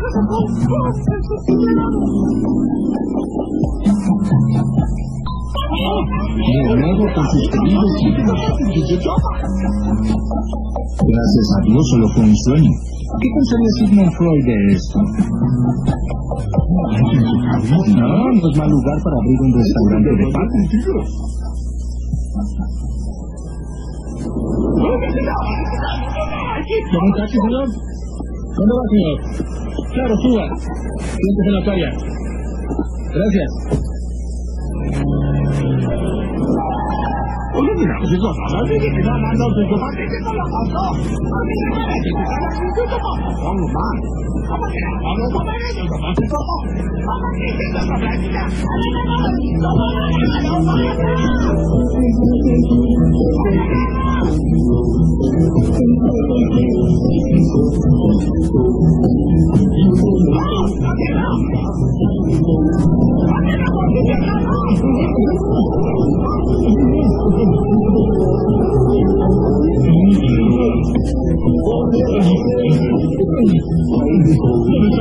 De nuevo con sus queridos hijos. Gracias a Dios solo fue un sueño. ¿Qué pensaría Sigmund Freud de esto? No es mal lugar para abrir un restaurante de patas. ¿Con un taxi, señor? ¿Dónde va, señor? Claro, suba. Siéntese en la playa. Gracias. Oye, mira, pues eso, no tiene que dar nada, no se topa, que se la pasó.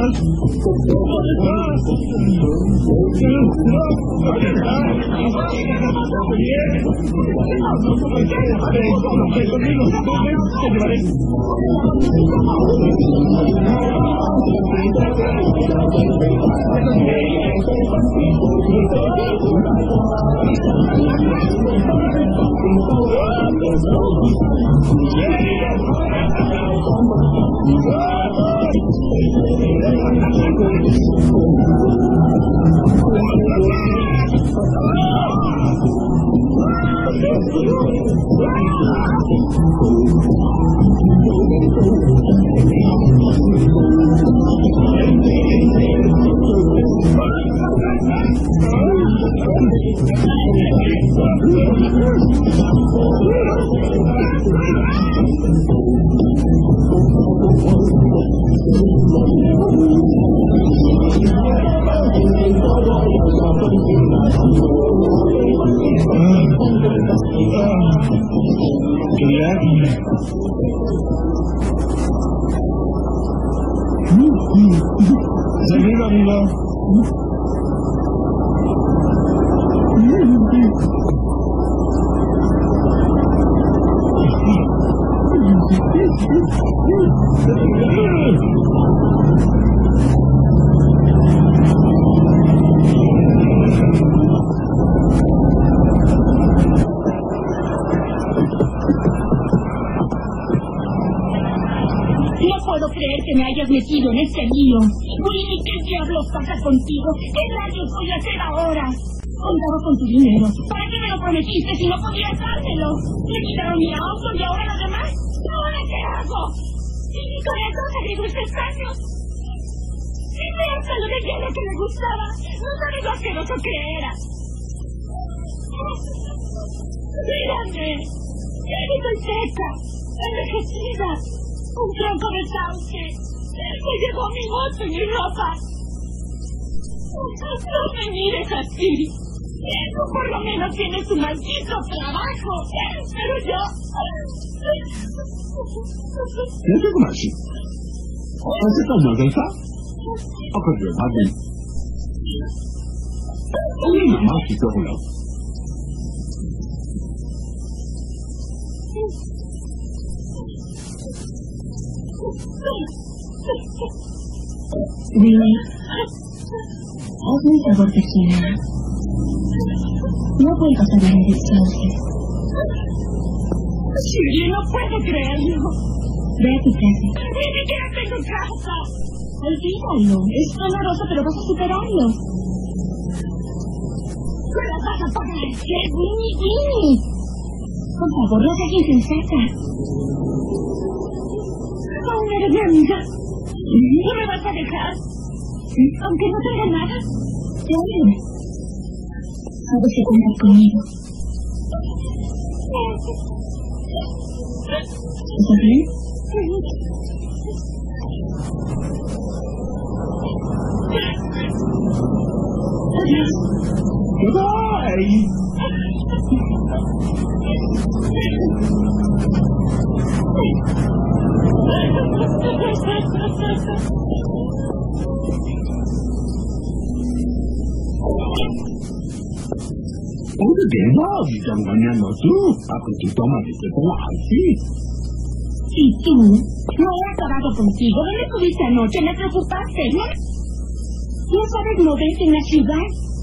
Metido en este lío. Willy, ¿qué diablos pasa contigo? ¿Qué rayos voy a hacer ahora? Contaba con tu dinero. ¿Para qué me lo prometiste si no podías dármelo? Me quitaron mi auto y ahora lo demás. ¿Ahora qué hago? Y con eso seguí estos años. Y me hasta lo de lo que me gustaba. No sabes lo asqueroso que era. Mírame. Estoy seca, envejecida. Un tronco de sauce. Me llevó mi moto y mi ropa. No me mires así. Tú por lo menos tienes un maldito trabajo. Pero yo... ¿Qué es como así? ¿Hace calor de esa? ¿O qué te pasa? Oye, mamá, si te voy a... Willy, hazme un favor personal. No vuelvas a ver el sauce. Shirley, no puedo creerlo. Ve a tu casa. Ni siquiera tengo casa. Olvídalo. Es doloroso, pero vas a superarlo. ¿Me la vas a pagar? ¿Qué, Winnie? Por favor, no seas insensata. Aún eres mi amiga. ¿No me vas a dejar? Aunque no tenga nada. Claro. Sabes que cuentas conmigo. ¿Estás bien? Goodbye! ¿Dónde te vas? Están ganando tú. A que tú tomas este así. ¿Y tú? No he acabado contigo. ¿Dónde estuviste anoche? Me preocupaste, ¿no? ¿No sabes moverte en la ciudad?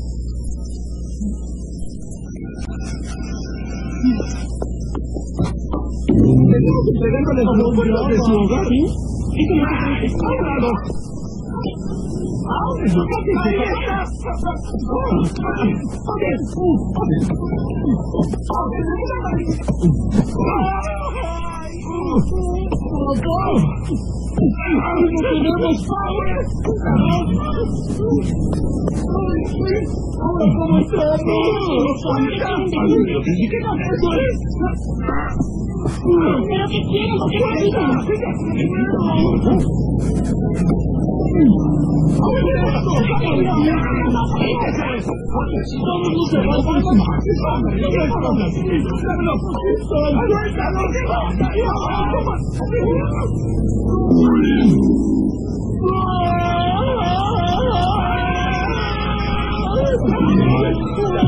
Estamos entregándole a los puertos de su hogar. ¿Sí? Eso no se puede. ¡Háblalo! ¿Pero qué quieren? ¿Por qué no dicen?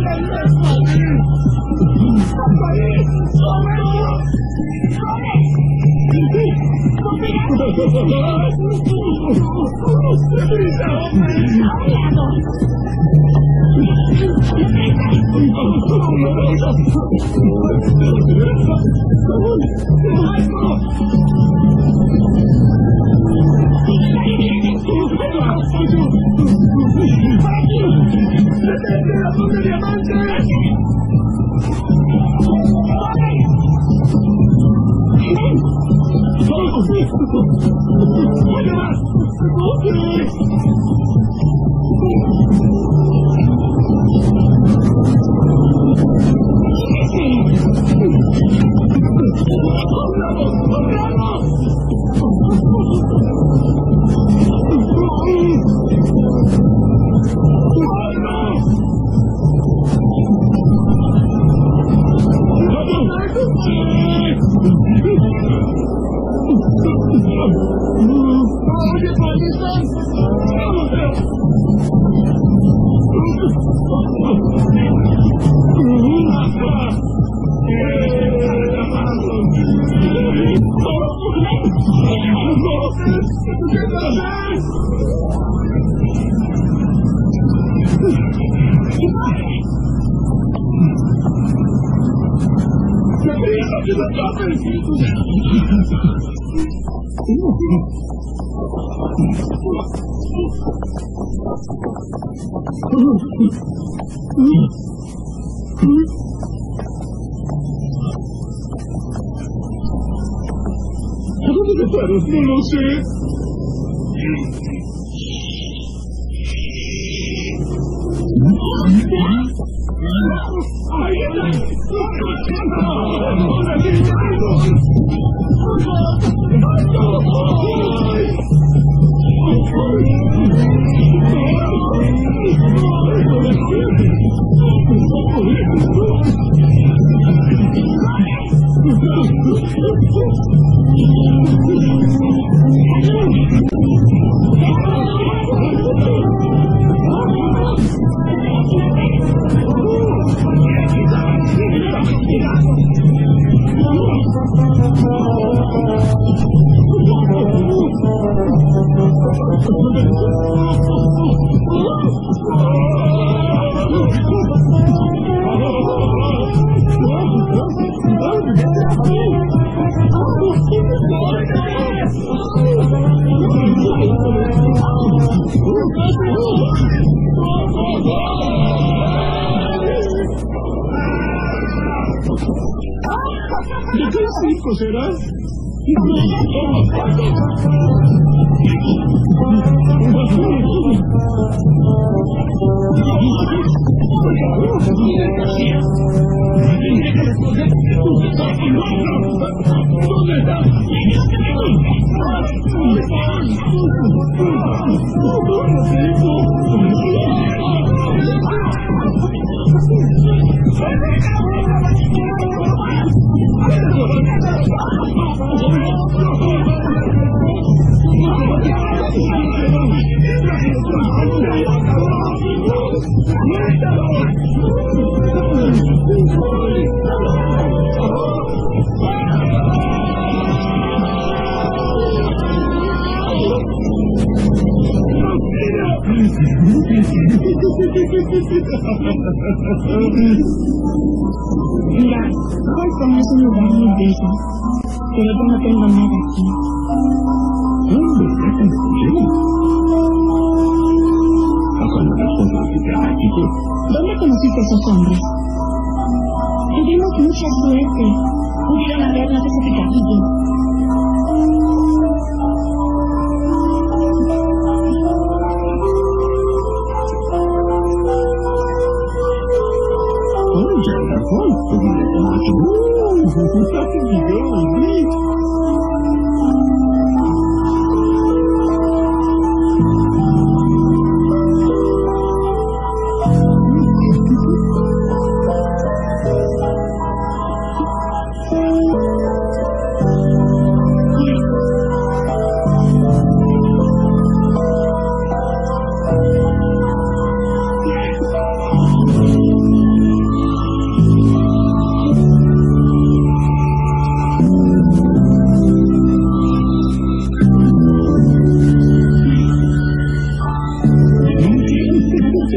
¿A dónde te fueron? No lo sé. ¿De qué circo será? ¿Dónde está? Mira, Boston es un lugar muy bello, pero yo no tengo nada aquí. ¿Dónde conociste a esos hombres? Tuvimos mucha suerte. Pudieron habernos ese picadillo.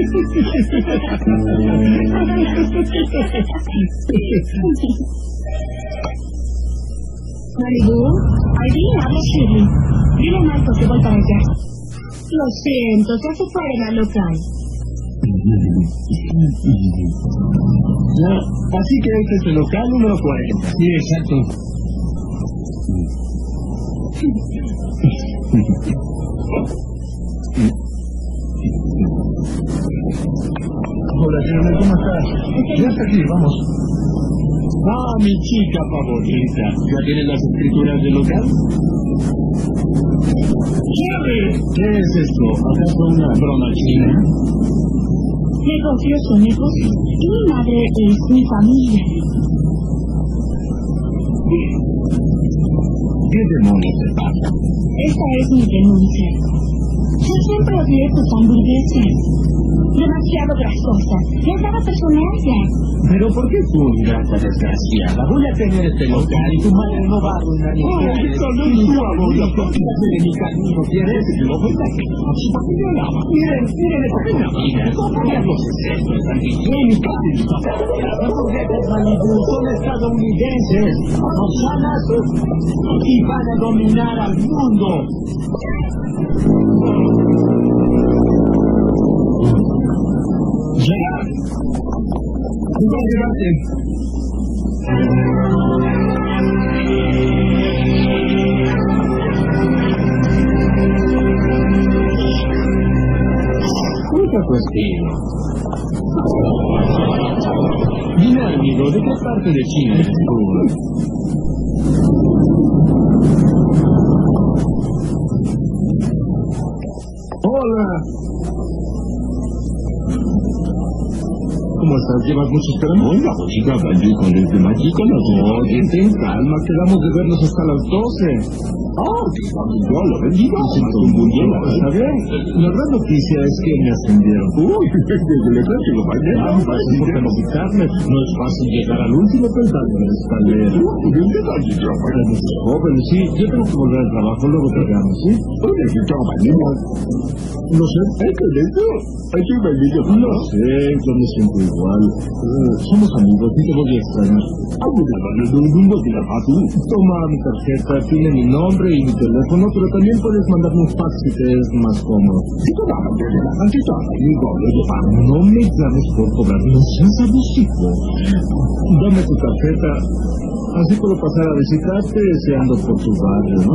Maribu, Aileen, habla Shirley. Dile a Marco que voy para allá. Lo siento, se hace fuera al local. Así que este es el local número 40. Sí, exacto. Hola, señor, ¿cómo estás? Ya está aquí, vamos. Ah, mi chica favorita. ¿Ya tienen las escrituras del local? ¿Qué es esto? ¿Acaso una broma china? Negocios son negocios. Y mi madre es mi familia. ¿Qué demonios te pasa? Esta es mi denuncia. Yo siempre odié tus hamburguesas. Demasiado grasosas. Les daba personalidad. ¿Pero por qué tú, grasa desgraciada? Voy a tener este local y tu madre no va a arruinar mi plan. Quítate de mi camino, ¿quieres? Lo voy a hacer. Miren esta cabina. ¿Qué cosas es esto? Es antihigiénica. Las hamburguesas Malibu son estadounidenses. Son sanas y van a dominar al mundo. Mucha cuestión. Dime, amigo, ¿de qué parte de China eres tú? Hola. ¿Cómo estás? ¿Llevas mucho esperando? Hola, bonita, vendí con el de Magícolas. Oye, ten calma, quedamos de vernos hasta las 12. Yo lo vendí. Está bien. La gran noticia es que me ascendieron. Uy, desde el ejército mañana. ¿Por qué no quitarme? No es fácil llegar al último peldaño de la escalera. ¿De qué tal, Éramos jóvenes, sí. Yo tengo que volver al trabajo, luego te llamo, ¿sí? Oye, que estaba mañana. No sé. ¿Es que esto? ¿Es que me dice? No sé, yo me siento igual. Somos amigos, y te voy a extrañar. Toma mi tarjeta, tiene mi nombre y mi teléfono, pero también puedes mandarme un fax si te es más cómodo. No me llames por cobrar, no seas abusivo. Dame tu tarjeta, así puedo pasar a visitarte deseando por tu barrio, ¿no?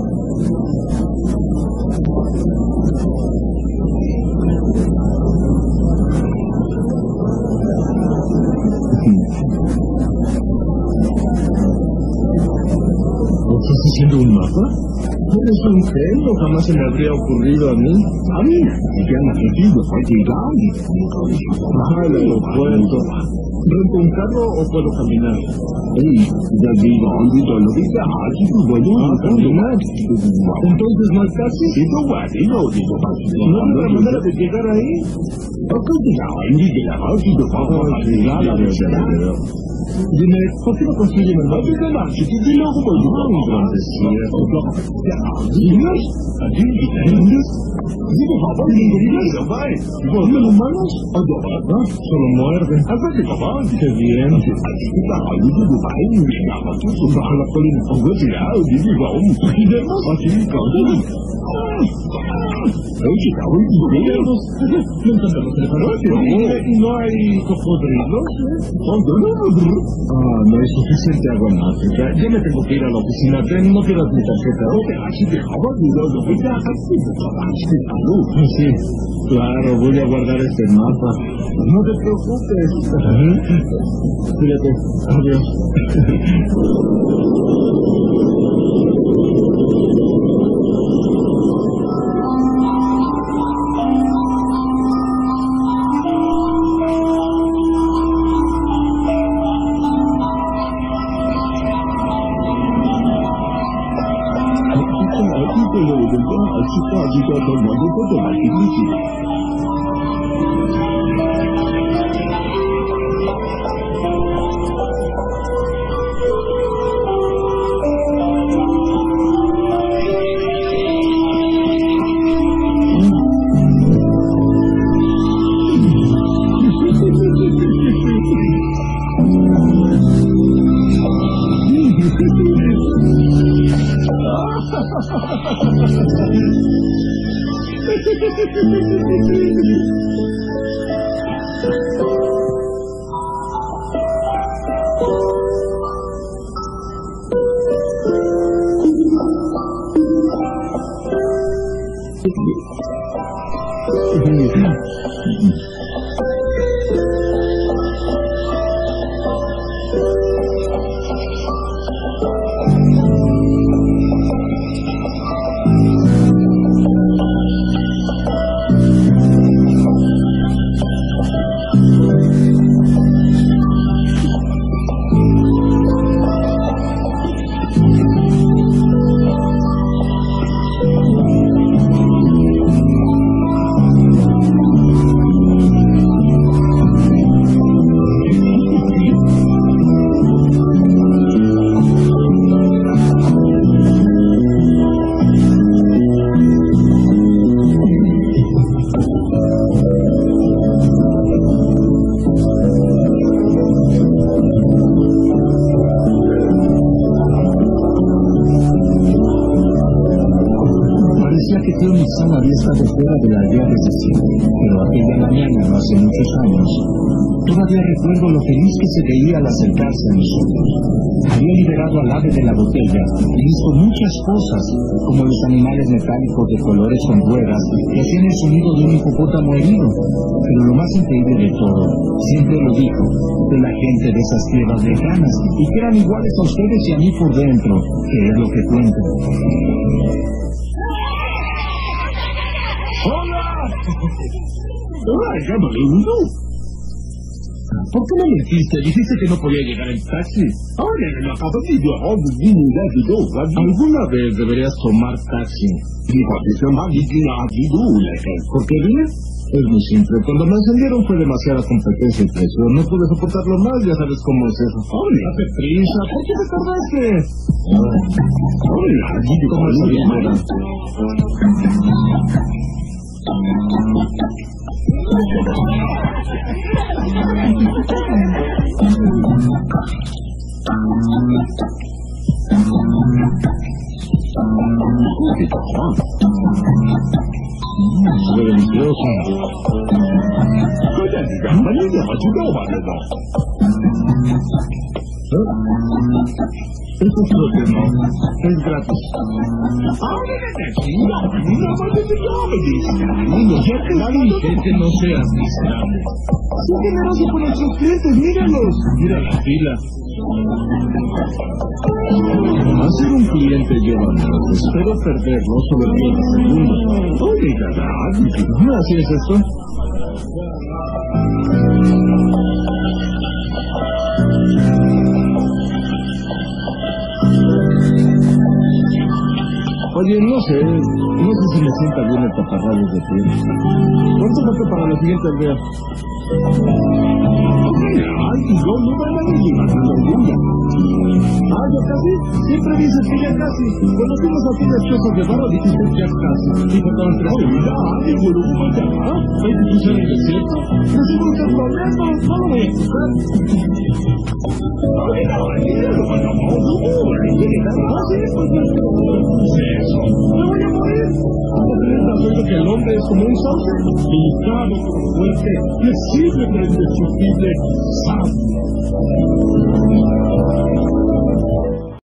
¿Estás haciendo un mapa? Eres un genio, jamás se me habría ocurrido a mí. A mí, ya la sentido, fue llegar. Al aeropuerto. ¿Rento un carro o puedo caminar? Ya digo, lo dice aquí, bueno, caminar. Entonces no es casi. Digo, bueno, digo, ¿No hay otra manera de llegar ahí? Dime, ¿por qué no construyen el mapa? Un gran desierto. ¿Vuelven humanos? Solo muerden. ¡Qué bien! Bajo la colina. ¿Y demás? Me encantan los elefantes. ¿Y no hay cocodrilos? No hay suficiente agua en África. Ya me tengo que ir a la oficina. No pierdas mi tarjeta. Sí, claro, voy a guardar este mapa. No te preocupes. Cuídate. Adiós. Había estado fuera de la aldea desde siempre, pero aquella mañana, no hace muchos años, todavía recuerdo lo feliz que se veía al acercarse a nosotros. Había liberado al ave de la botella y visto muchas cosas, como los animales metálicos de colores con ruedas que hacían el sonido de un hipopótamo herido. Pero lo más increíble de todo, siempre lo dijo, de la gente de esas tierras lejanas, y que eran iguales a ustedes y a mí por dentro, que es lo que cuentan. ¡Ay, Camalundo! ¿Por qué me mentiste? Dijiste que no podía llegar en taxi. Ahora me lo acabo de decir. Alguna vez deberías tomar taxi. ¿Por qué bien? Es muy simple. Cuando me encendieron fue demasiada competencia y presión. No pude soportarlo más, ya sabes cómo es eso. ¡Hola, Petrisa! ¿Por qué te tardaste? ¡Hola! ¿Cómo es bien? ¡Qué delicioso! Eso es lo que no. Es gratis. Ya te dije que no seas miserable. Soy generoso con nuestros clientes, míralos. Mira la fila. Hacer un cliente lleva años. Espero perderlo sobre 15 segundos. Oiga, ¿así es esto? Oye, no sé si me sienta bien el taparrabos de piel. ¿Cuánto falta para la siguiente aldea? Ay, no van a venir matando alguna. Ah, ¿ya casi? Siempre dices que ya casi. Cuando fuimos aquí las chozas de barro dijiste ya casi. Y faltaban 3 segundos. Ay, bueno, ya. ¿Hay que cruzar el desierto? Recibo muchos problemas, no lo voy a cruzar. Oiga, lo mandamos a un eso, me voy a morir. Sabiendo que el hombre es como un sauce, delicado, fuerte, flexible, pero indestructible, sabio.